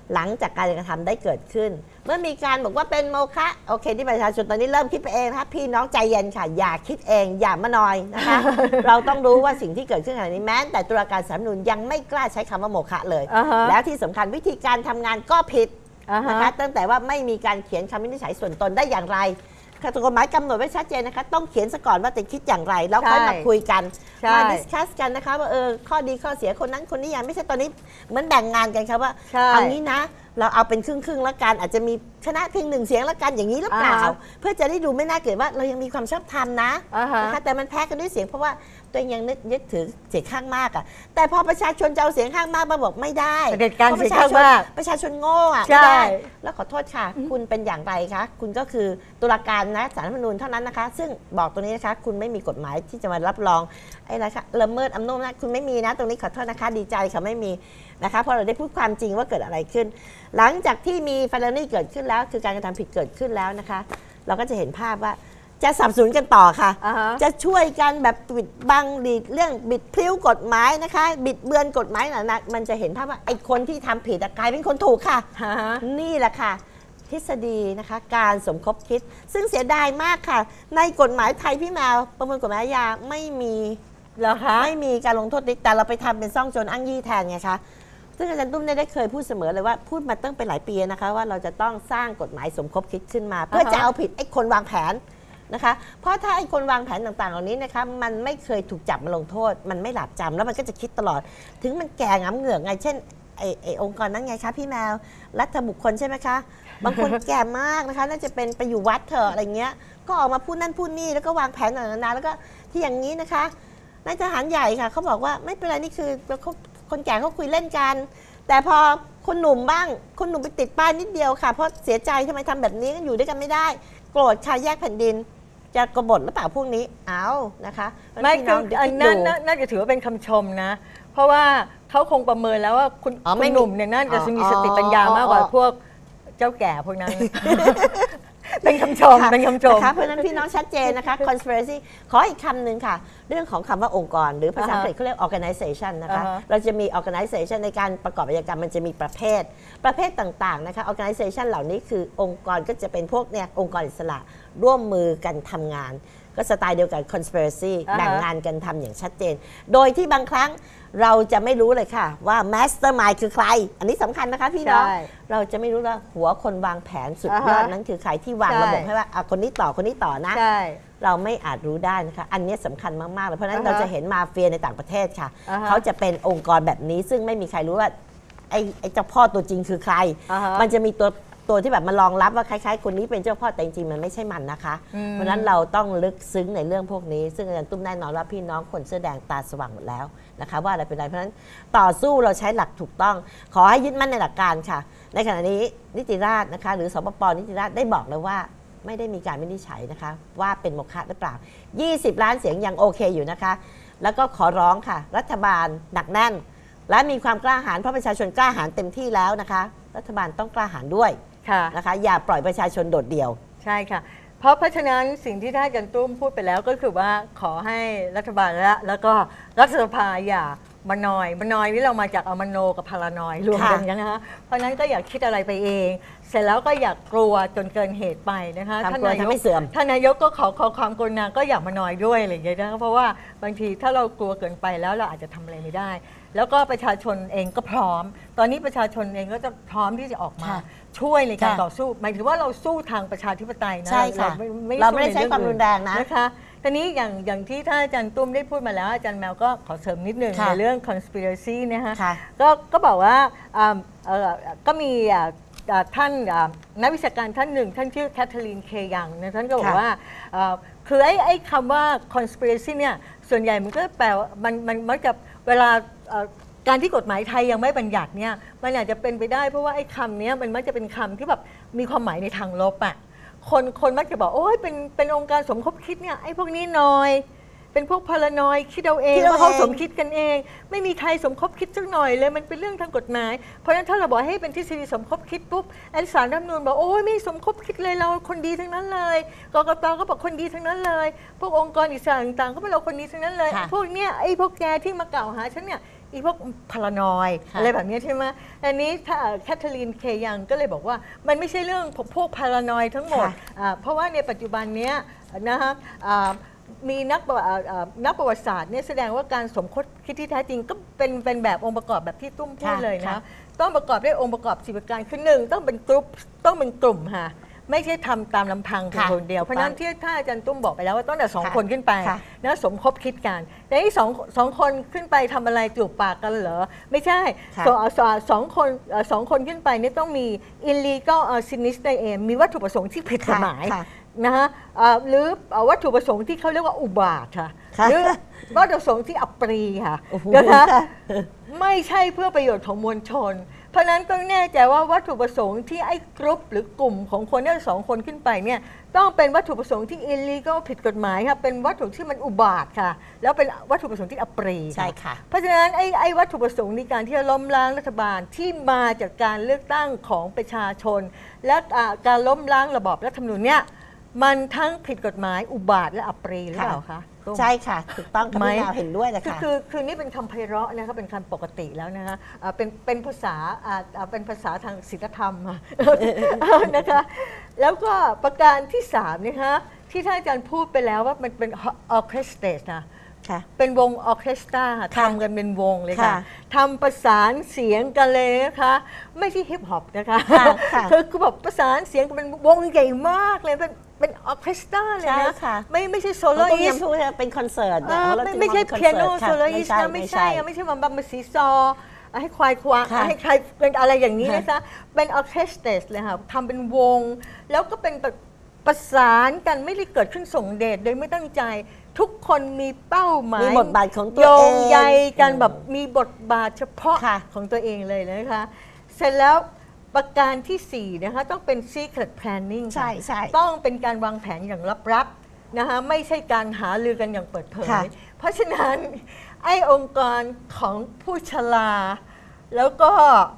หลังจากการกระทำได้เกิดขึ้น เมื่อมีการบอกว่าเป็นโมฆะโอเคที่ประชาชนตอนนี้เริ่มคิดไปเองนะคะพี่น้องใจเย็นค่ะอย่าคิดเองอย่ามานอยนะคะ เราต้องรู้ว่าสิ่งที่เกิดขึ้นขณะนี้แม้แต่ตุลาการศาลรัฐธรรมนูญยังไม่กล้าใช้คำว่าโมฆะเลย แล้วที่สำคัญวิธีการทำงานก็ผิดนะคะตั้งแต่ว่าไม่มีการเขียนคำวินิจฉัยส่วนตนได้อย่างไรกฎหมายกำหนดไว้ชัดเจนนะคะต้องเขียนซะก่อนว่าจะคิดอย่างไรแล้วค่อยมาคุยกันมาดิสคัสกันนะคะว่าข้อดีข้อเสียคนนั้นคนนี้อย่างไม่ใช่ตอนนี้เหมือนแบ่งงานกันครับว่าเอางี้นะเราเอาเป็นครึ่งละกันอาจจะมีชนะเพียง1 เสียงละกันอย่างนี้หรือเปล่าเพื่อจะได้ดูไม่น่าเกิดว่าเรายังมีความชอบธรรมนะคะแต่มันแพ้กันด้วยเสียงเพราะว่าตัวเองยังยึดถือเสียงข้างมากอ่ะแต่พอประชาชนจะเอาเสียงข้างมากมาบอกไม่ได้เด็ดการเสียงข้างมากประชาชนโง่อ่ะไม่ได้แล้วขอโทษค่ะคุณเป็นอย่างไรคะคุณก็คือตุลาการนะศาลรัฐธรรมนูญเท่านั้นนะคะซึ่งบอกตรงนี้นะคะคุณไม่มีกฎหมายที่จะมารับรองไอ้อะไรคะละเมิดอำนาจคุณไม่มีนะตรงนี้ขอโทษนะคะดีใจค่ะไม่มีนะคะเพราะเราได้พูดความจริงว่าเกิดอะไรขึ้นหลังจากที่มีเฟลนี่เกิดขึ้นแล้วคือการกระทำผิดเกิดขึ้นแล้วนะคะเราก็จะเห็นภาพว่าจะสนับสนุนกันต่อค่ะจะช่วยกันแบบบิดบังดีเรื่องบิดพลิ้วกฎหมายนะคะบิดเบือนกฎหมายหนักมันจะเห็นภาพว่าไอ้คนที่ทำผิดกลายเป็นคนถูกค่ะนี่แหละค่ะทฤษฎีนะคะการสมคบคิดซึ่งเสียดายมากค่ะในกฎหมายไทยพี่แมวประมวลกฎหมายอาญาไม่มีเหรอคะไม่มีการลงโทษแต่เราไปทำเป็นซ่องโจรอ้างยี่แทนไงคะซึ่งอาจารย์ตุ้มได้เคยพูดเสมอเลยว่าพูดมาตั้งเป็นหลายปีนะคะว่าเราจะต้องสร้างกฎหมายสมคบคิดขึ้นมาเพื่อจะเอาผิดไอ้คนวางแผนนะคะเพราะถ้าไอ้คนวางแผนต่างๆเหล่านี้นะคะมันไม่เคยถูกจับมาลงโทษมันไม่หลับจำแล้วมันก็จะคิดตลอดถึงมันแก่งำเหงือกไงเช่นไอ้องค์กรนั้นไงคะพี่แมวรัฐบุคคลใช่ไหมคะบางคนแก่มากนะคะน่าจะเป็นไปอยู่วัดเถอะอะไรเงี้ยก็ออกมาพูดนั่นพูดนี่แล้วก็วางแผนต่างๆแล้วก็ที่อย่างนี้นะคะนายทหารใหญ่ค่ะเขาบอกว่าไม่เป็นไรนี่คือคนแก่เขาคุยเล่นกันแต่พอคนหนุ่มบ้างคนหนุ่มไปติดป้ายนิดเดียวค่ะเพราะเสียใจทำไมทำแบบนี้อยู่ด้วยกันไม่ได้โกรธค่ะแยกแผ่นดินจะกบฏหรือเปล่าพวกนี้เอานะคะไม่คืออันนั้นน่าจะถือว่าเป็นคำชมนะเพราะว่าเขาคงประเมินแล้วว่าคุณหนุ่มเนี่ยน่าจะมีสติปัญญามากกว่าพวกเจ้าแก่พวกนั้นเป็นคำชมเป็นคำชมนะคะเพราะฉะนั้นพี่น้องชัดเจนนะคะ conspiracy ขออีกคำหนึ่งค่ะเรื่องของคำว่าองค์กรหรือภาษาอังกฤษเขาเรียก organization นะคะเราจะมี organization ในการประกอบกิจกรรมมันจะมีประเภทต่างๆนะคะ organization เหล่านี้คือองค์กรก็จะเป็นพวกเนี่ยองค์กรอิสระร่วมมือกันทำงานก็สไตล์เดียวกัน conspiracy แบ่งงานกันทำอย่างชัดเจนโดยที่บางครั้งเราจะไม่รู้เลยค่ะว่า mastermind คือใครอันนี้สำคัญนะคะพี่น้องเราจะไม่รู้ว่าหัวคนวางแผนสุดยอดนั้นคือใครที่วางระบบให้ว่าคนนี้ต่อนะเราไม่อาจรู้ได้นะคะอันนี้สำคัญมากๆเลยเพราะฉะนั้นเราจะเห็นมาเฟียในต่างประเทศค่ะเขาจะเป็นองค์กรแบบนี้ซึ่งไม่มีใครรู้ว่าไอ้เจ้าพ่อตัวจริงคือใครมันจะมีตัวที่แบบมารองรับว่าคล้ายๆคนนี้เป็นเจ้าพ่อแต่จริงๆมันไม่ใช่มันนะคะเพราะฉะนั้นเราต้องลึกซึ้งในเรื่องพวกนี้ซึ่งอาจารย์ตุ้มแน่นอนว่าพี่น้องคนเสื้อแดงตาสว่างหมดแล้วนะคะว่าอะไรเป็นอะไรเพราะฉะนั้นต่อสู้เราใช้หลักถูกต้องขอให้ยึดมั่นในหลักการค่ะในขณะนี้นิติราษฎร์นะคะหรือสปป.นิติราษฎร์ได้บอกแล้วว่าไม่ได้มีการวินิจฉัยนะคะว่าเป็นโมฆะหรือเปล่า20 ล้านเสียงยังโอเคอยู่นะคะแล้วก็ขอร้องค่ะรัฐบาลหนักแน่นและมีความกล้าหาญเพราะประชาชนกล้าหาญเต็มที่แล้วนะคะรัฐบาลต้องกล้าหาญด้วยนะคะอย่าปล่อยประชาชนโดดเดี่ยวใช่ค่ะเพราะฉะนั้นสิ่งที่ท่านอาจารย์ตุ้มพูดไปแล้วก็คือว่าขอให้รัฐบาลแล้วก็รัฐสภาอย่ามานอยนี่เรามาจากเอามโนกับพารานอยรวมกันนะคะเพราะนั้นก็อย่าคิดอะไรไปเองเสร็จแล้วก็อย่ากลัวจนเกินเหตุไปนะคะท่านนายกไม่เสื่อมท่านนายกก็ขอความกรุณาก็อย่ามานอยด้วยอะไรอย่างเงี้ยนะคะเพราะว่าบางทีถ้าเรากลัวเกินไปแล้วเราอาจจะทำอะไรไม่ได้แล้วก็ประชาชนเองก็พร้อมตอนนี้ประชาชนเองก็จะพร้อมที่จะออกมาช่วยในการต่อสู้หมายถึงว่าเราสู้ทางประชาธิปไตยนะเราไม่ได้ใช้ความรุนแรงนะคะทีนี้อย่างที่ท่านอาจารย์ตุ้มได้พูดมาแล้วอาจารย์แมวก็ขอเสริมนิดนึงในเรื่อง conspiracy นะคะก็บอกว่าก็มีท่านนักวิชาการท่านหนึ่งท่านชื่อแคทเธอรีน เคยังนะท่านก็บอกว่าคือไอ้คำว่า conspiracy เนี่ยส่วนใหญ่มันก็แปลว่ามันมักจะเวลาการที่กฎหมายไทยยังไม่บัญญัติเนี่ยมันอาจจะเป็นไปได้เพราะว่าไอ้คำนี้มันมักจะเป็นคำที่แบบมีความหมายในทางลบอ่ะคนมักจะบอกโอ้ยเป็นองค์การสมคบคิดเนี่ยไอ้พวกนี้น้อยเป็นพวกพารานอยคิดเอาเองว่าเขาสมคิดกันเองไม่มีใครสมคบคิดสักหน่อยเลยมันเป็นเรื่องทางกฎหมายเพราะฉะนั้นถ้าเราบอกให้เป็นทฤษฎีสมคบคิดปุ๊บศาลรัฐธรรมนูญบอกโอ้ยไม่สมคบคิดเลยเราคนดีทั้งนั้นเลยกกต.ก็บอกคนดีทั้งนั้นเลยพวกองค์กรอิสระต่างๆก็เป็นเราคนดีทั้งนั้นเลยพวกเนี้ยไอ้พวกแกที่มากล่าวหาฉันเนี่ยอีพวกพารานอยอะไรแบบนี้ใช่ไหมอันนี้ถ้าแคทเธอรีนเคยังก็เลยบอกว่ามันไม่ใช่เรื่องพวกพารานอยทั้งหมดเพราะว่าในปัจจุบันนี้นะคะมีนักประวัติศาสตร์เนี่ยแสดงว่าการสมคบคิดที่แท้จริงก็เป็นแบบองค์ประกอบแบบที่ตุ้มพูดเลยนะต้องประกอบด้วยองค์ประกอบ4ประการคือ1ต้องเป็นกลุ่มค่ะไม่ใช่ทำตามลำพังเพียงคนเดียวเพราะนั้นที่ถ้าอาจารย์ตุ้มบอกไปแล้วว่าต้องแต่2 คนขึ้นไปนะสมคบคิดกันแต่ที่สองคนขึ้นไปทำอะไรจูบปากกันเหรอไม่ใช่สองคนขึ้นไปนี่ต้องมี illegal or sinister aim มีวัตถุประสงค์ที่ผิดกฎหมายนะฮะหรือวัตถุประสงค์ที่เขาเรียกว่าอุบาทค่ะหรือวัตถุประสงค์ที่อัปรีค่ะนะคะไม่ใช่เพื่อประโยชน์ของมวลชนเพราะนั้นต้องแน่ใจว่าวัตถุประสงค์ที่ไอ้กรุ๊ปหรือกลุ่มของคนที่2 คนขึ้นไปเนี่ยต้องเป็นวัตถุประสงค์ที่ illegal ผิดกฎหมายค่ะเป็นวัตถุที่มันอุบาทค่ะแล้วเป็นวัตถุประสงค์ที่อัปรีใช่ค่ะเพราะฉะนั้นไอ้วัตถุประสงค์ในการที่จะล้มล้างรัฐบาลที่มาจากการเลือกตั้งของประชาชนและการล้มล้างระบอบรัฐธรรมนูญเนี่ยมันทั้งผิดกฎหมายอุบาทและอัปรีหรือเปล่าคะใช่ค่ะถูกต้องค่ะพี่ดาวเห็นด้วยนะคะคือนี่เป็นคำไพเราะนะคะเป็นคำปกติแล้วนะคะเป็นภาษาทางศีลธรรมนะคะแล้วก็ประการที่3นะคะที่ท่านอาจารย์พูดไปแล้วว่ามันเป็นออร์เคสตรานะเป็นวงออร์เคสตราทำกันเป็นวงเลยค่ะทำประสานเสียงกันเลยนะคะไม่ใช่ฮิปฮอปนะคะคือแบบประสานเสียงกันเป็นวงใหญ่มากเลยเป็นออร์เคสตราเลยนะไม่ใช่โซโลอิสเป็นคอนเสิร์ตไม่ใช่เปียโนโซโลอิสนะไม่ใช่มาซีซอให้ควายให้ใครเป็นอะไรอย่างนี้นะคะเป็นออร์เคสตราเลยค่ะทำเป็นวงแล้วก็เป็นประสานกันไม่ได้เกิดขึ้นส่งเดชโดยไม่ตั้งใจทุกคนมีเป้าหมายมีบทบาทของตัวเองโยงใยกันแบบมีบทบาทเฉพาะของตัวเองเลยนะคะเสร็จแล้วประการที่4นะคะต้องเป็น secret planning ใช่ต้องเป็นการวางแผนอย่างลับๆนะคะไม่ใช่การหารือกันอย่างเปิดเผยเพราะฉะนั้นไอ้องค์กรของผู้ชราแล้วก็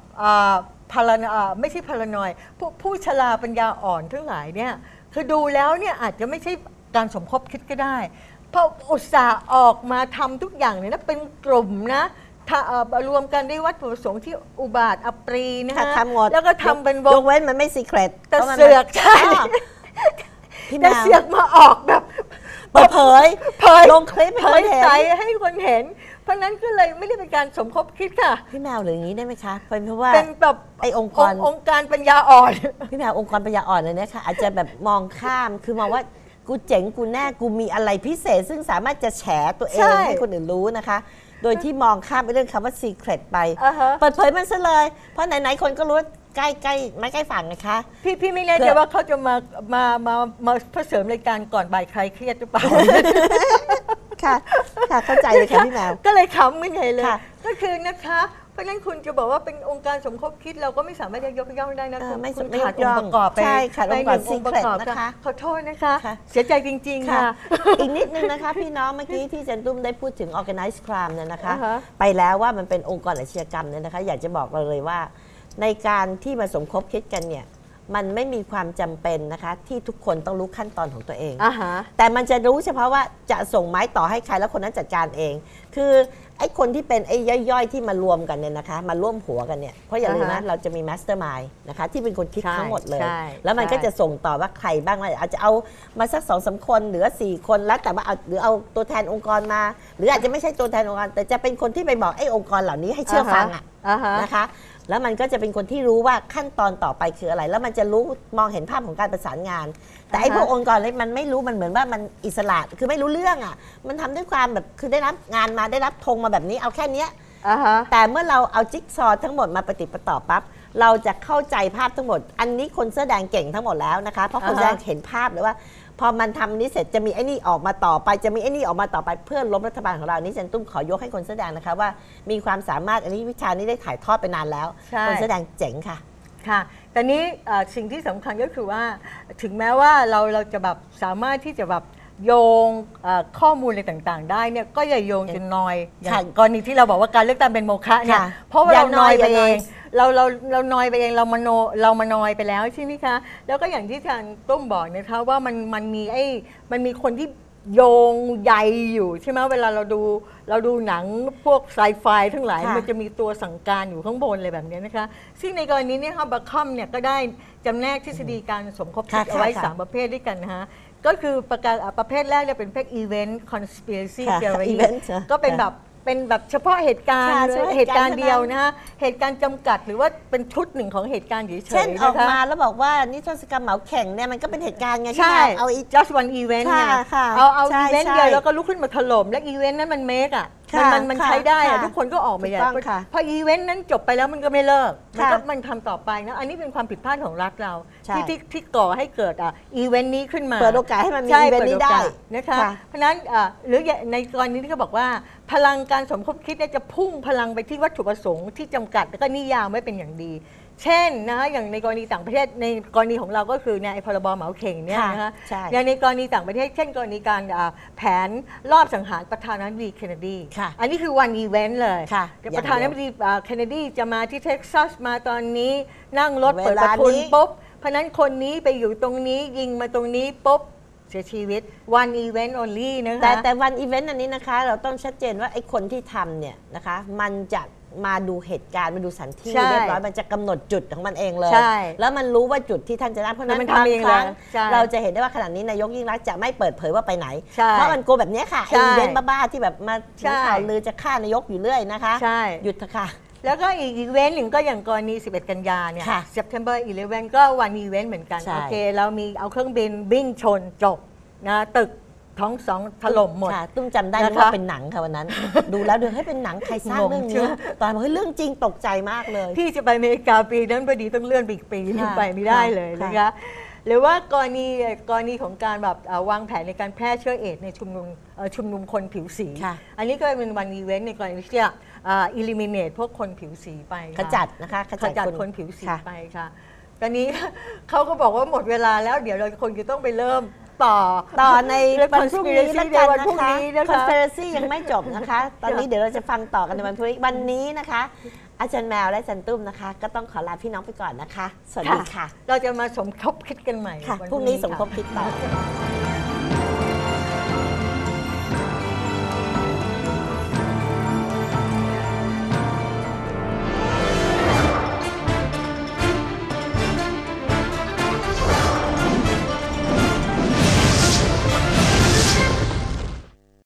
ไม่ใช่พารานอยผู้ชราปัญญาอ่อนทั้งหลายเนี่ยคือดูแล้วเนี่ยอาจจะไม่ใช่การสมคบคิดก็ได้เพราะอุตส่าห์ออกมาทำทุกอย่างเนี่ยนะเป็นกลุ่มนะรวมกันด้วยวัตถุประสงค์ที่อุบาทอัปรีนะคะแล้วก็ทำเป็นวงยกเว้นมันไม่ซีเครตแต่เสือกใช่แต่เสือกมาออกแบบเปิดเผยลงคลิปให้คนเห็นเพราะนั้นก็เลยไม่ได้เป็นการสมคบคิดค่ะพี่แมวหรืออย่างนี้ได้ไหมคะเป็นเพราะว่าเป็นแบบไอ้องค์การปัญญาอ่อนพี่แมวองค์กรปัญญาอ่อนเลยเนี่ยค่ะอาจจะแบบมองข้ามคือมองว่ากูเจ๋งกูแน่กูมีอะไรพิเศษซึ่งสามารถจะแฉตัวเองให้คนอื่นรู้นะคะโดยที่มองข้ามไปเรื่องคำว่า secret ไปเปิดเผยมันซะเลยเพราะไหนๆคนก็รู้ใกล้ไม่ใกล้ฝั่งนะคะพี่ไม่แน่ใจว่าเขาจะมาเพื่อเสริมรายการก่อนบ่ายใครเครียดหรือเปล่าค่ะเข้าใจเลยค่ะพี่แมวก็เลยขำไม่ไงเลยก็คือนะคะเพราะนั้นคุณจะบอกว่าเป็นองค์การสมคบคิดเราก็ไม่สามารถยกย่องได้นะคุณขาดองค์ประกอบไปขาดองค์ประกอบนะคะขอโทษนะคะเสียใจจริงๆค่ะอีกนิดนึงนะคะพี่น้องเมื่อกี้ที่เจนตุ้มได้พูดถึง organized crime เนี่ยนะคะไปแล้วว่ามันเป็นองค์กรอาชญากรรมเนี่ยนะคะอยากจะบอกเราเลยว่าในการที่มาสมคบคิดกันเนี่ยมันไม่มีความจำเป็นนะคะที่ทุกคนต้องรู้ขั้นตอนของตัวเองแต่มันจะรู้เฉพาะว่าจะส่งไม้ต่อให้ใครแล้วคนนั้นจัดการเองคือไอ้คนที่เป็นไอ้ย่อยๆที่มารวมกันเนี่ยนะคะมาร่วมหัวกันเนี่ยเพราะอย่าลืมนะเราจะมีมาสเตอร์มายด์นะคะที่เป็นคนคิดทั้งหมดเลยแล้วมันก็จะส่งต่อว่าใครบ้างอาจจะเอามาสัก2-3 คนหรือ4 คนแล้วแต่ว่าหรือเอาตัวแทนองค์กรมาหรืออาจจะไม่ใช่ตัวแทนองค์กรแต่จะเป็นคนที่ไปบอกไอ้องค์กรเหล่านี้ให้เชื่อฟังนะคะแล้วมันก็จะเป็นคนที่รู้ว่าขั้นตอนต่อไปคืออะไรแล้วมันจะรู้มองเห็นภาพของการประสานงานแต่ไอ้พวกองค์กรเลยมันไม่รู้มันเหมือนว่ามันอิสระคือไม่รู้เรื่องอ่ะมันทำด้วยความแบบคือได้รับงานมาได้รับธงมาแบบนี้เอาแค่นี้แต่เมื่อเราเอาจิ๊กซอว์ทั้งหมดมาปฏิปต่อปั๊บเราจะเข้าใจภาพทั้งหมดอันนี้คนเสื้อแดงเก่งทั้งหมดแล้วนะคะเพราะคนแสดงเห็นภาพเลยว่าพอมันทำนี้เสร็จจะมีไอ้นี่ออกมาต่อไปจะมีไอ้นี่ออกมาต่อไปเพื่อล้มรัฐบาลของเรานี่เจนตุ้มขอยกให้คนเสื้อแดงนะคะว่ามีความสามารถอันนี้วิชานี้ได้ถ่ายทอดไปนานแล้วคนเสื้อแดงเจ๋งค่ะค่ะแต่นี้สิ่งที่สำคัญก็คือว่าถึงแม้ว่าเราจะแบบสามารถที่จะแบบโยงข้อมูลอะไรต่างๆได้เนี่ยก็อย่าโยงจนนอยอย่างกรณีที่เราบอกว่าการเลือกตั้งเป็นโมฆะเนี่ยเพราะว่าเรานอยไปเองเรานอยไปเองเรามานอยไปแล้วใช่ไหมคะแล้วก็อย่างที่ทางตุ้มบอกนะคะว่ามันมีคนที่โยงใยอยู่ใช่ไหมเวลาเราดูหนังพวกไซไฟทั้งหลายมันจะมีตัวสั่งการอยู่ข้างบนเลยแบบนี้นะคะซึ่งในกรณีนี้ค่ะบัคคอมเนี่ยก็ได้จำแนกทฤษฎีการสมคบคิดเอาไว้3ประเภทด้วยกันนะคะก็คือประเภทแรกเนี่ยเป็นประเภท Event Conspiracy Theory ก็เป็นแบบเฉพาะเหตุการณ์เดียวนะฮะเหตุการณ์จำกัดหรือว่าเป็นชุดหนึ่งของเหตุการณ์เฉยๆเช่นออกมาแล้วบอกว่านิทรรศกรรมเหมาแข่งเนี่ยมันก็เป็นเหตุการณ์ไงใช่เอา just one event เนี่ยเอาอีเวนต์เดียวแล้วก็ลุกขึ้นมาถล่มและอีเวนต์นั้นมันเมคมันใช้ได้ทุกคนก็ออกมาอย่างพออีเวนต์นั้นจบไปแล้วมันก็ไม่เลิกมันทำต่อไปนะอันนี้เป็นความผิดพลาดของรัฐเราที่ก่อให้เกิดอีเวนต์นี้ขึ้นมาเปิดโอกาสให้มันมีอีเวนต์นี้ได้นะคะเพราะนั้นหรือในกรณีที่เขาบอกว่าพลังการสมคบคิดจะพุ่งพลังไปที่วัตถุประสงค์ที่จำกัดแล้วก็นิยามไว้เป็นอย่างดีเช่นนะคะอย่างในกรณีต่างประเทศในกรณีของเราก็คือในพรบเหมาเข่งเนี่ยนะคะอย่างในกรณีต่างประเทศเช่นกรณีการแผนรอบสังหารประธานาธิบดีเคนเนดีอันนี้คือวันอีเวนต์เลยประธานาธิบดีเคนเนดีจะมาที่เท็กซัสมาตอนนี้นั่งรถเปิดประทุนปุ๊บเพราะนั้นคนนี้ไปอยู่ตรงนี้ยิงมาตรงนี้ปุ๊บเสียชีวิต one event only นะคะแต่วันอีเวนต์อันนี้นะคะเราต้องชัดเจนว่าไอ้คนที่ทำเนี่ยนะคะมันจะมาดูเหตุการณ์มาดูสถานที่เรียบร้อยมันจะกำหนดจุดของมันเองเลยแล้วมันรู้ว่าจุดที่ท่านจะนั่งเพราะนั้นบางครั้งเราจะเห็นได้ว่าขณะนี้นายกยิ่งรักษณ์จะไม่เปิดเผยว่าไปไหนเพราะมันโกแบบนี้ค่ะอีเวนต์บ้าๆที่แบบมาข่าวลือจะฆ่านายกอยู่เรื่อยนะคะหยุดเถอะค่ะแล้วก็อีเวนต์หนึ่งก็อย่างกรณี11 กันยาเนี่ย September 11 ก็วันอีเวนต์เหมือนกันโอเคเรามีเอาเครื่องบินวิ่งชนจบนะตึกท้องสองถล่มหมดตุ้มจำได้ว่าเป็นหนังค่ะวันนั้นดูแล้วให้เป็นหนังใครสร้างเรื่องนี้ตอนเรื่องจริงตกใจมากเลยที่จะไปอเมริกาปีนั้นพอดีต้องเลื่อนไปอีกปีนึงไปไม่ได้เลยนะคะหรือว่ากรณีของการแบบวางแผนในการแพร่เชื้อเอดส์ในชุมนุมคนผิวสีอันนี้ก็เป็นวันอีเวนต์ในกรณีที่จะeliminate พวกคนผิวสีไปขจัดนะคะขจัดคนผิวสีไปค่ะตอนนี้เขาก็บอกว่าหมดเวลาแล้วเดี๋ยวเราคงจะต้องไปเริ่มต่อในวันพรุ่งนี้แล้วกันนะคะ Conspiracy ยังไม่จบนะคะตอนนี้เดี๋ยวเราจะฟังต่อกันในวันพรุ่งนี้วันนี้นะคะอาจารย์แมวและอาจารย์ตุ้มนะคะก็ต้องขอลาพี่น้องไปก่อนนะคะสวัสดีค่ะเราจะมาสมทบคิดกันใหม่พรุ่งนี้สมทบคิดต่อ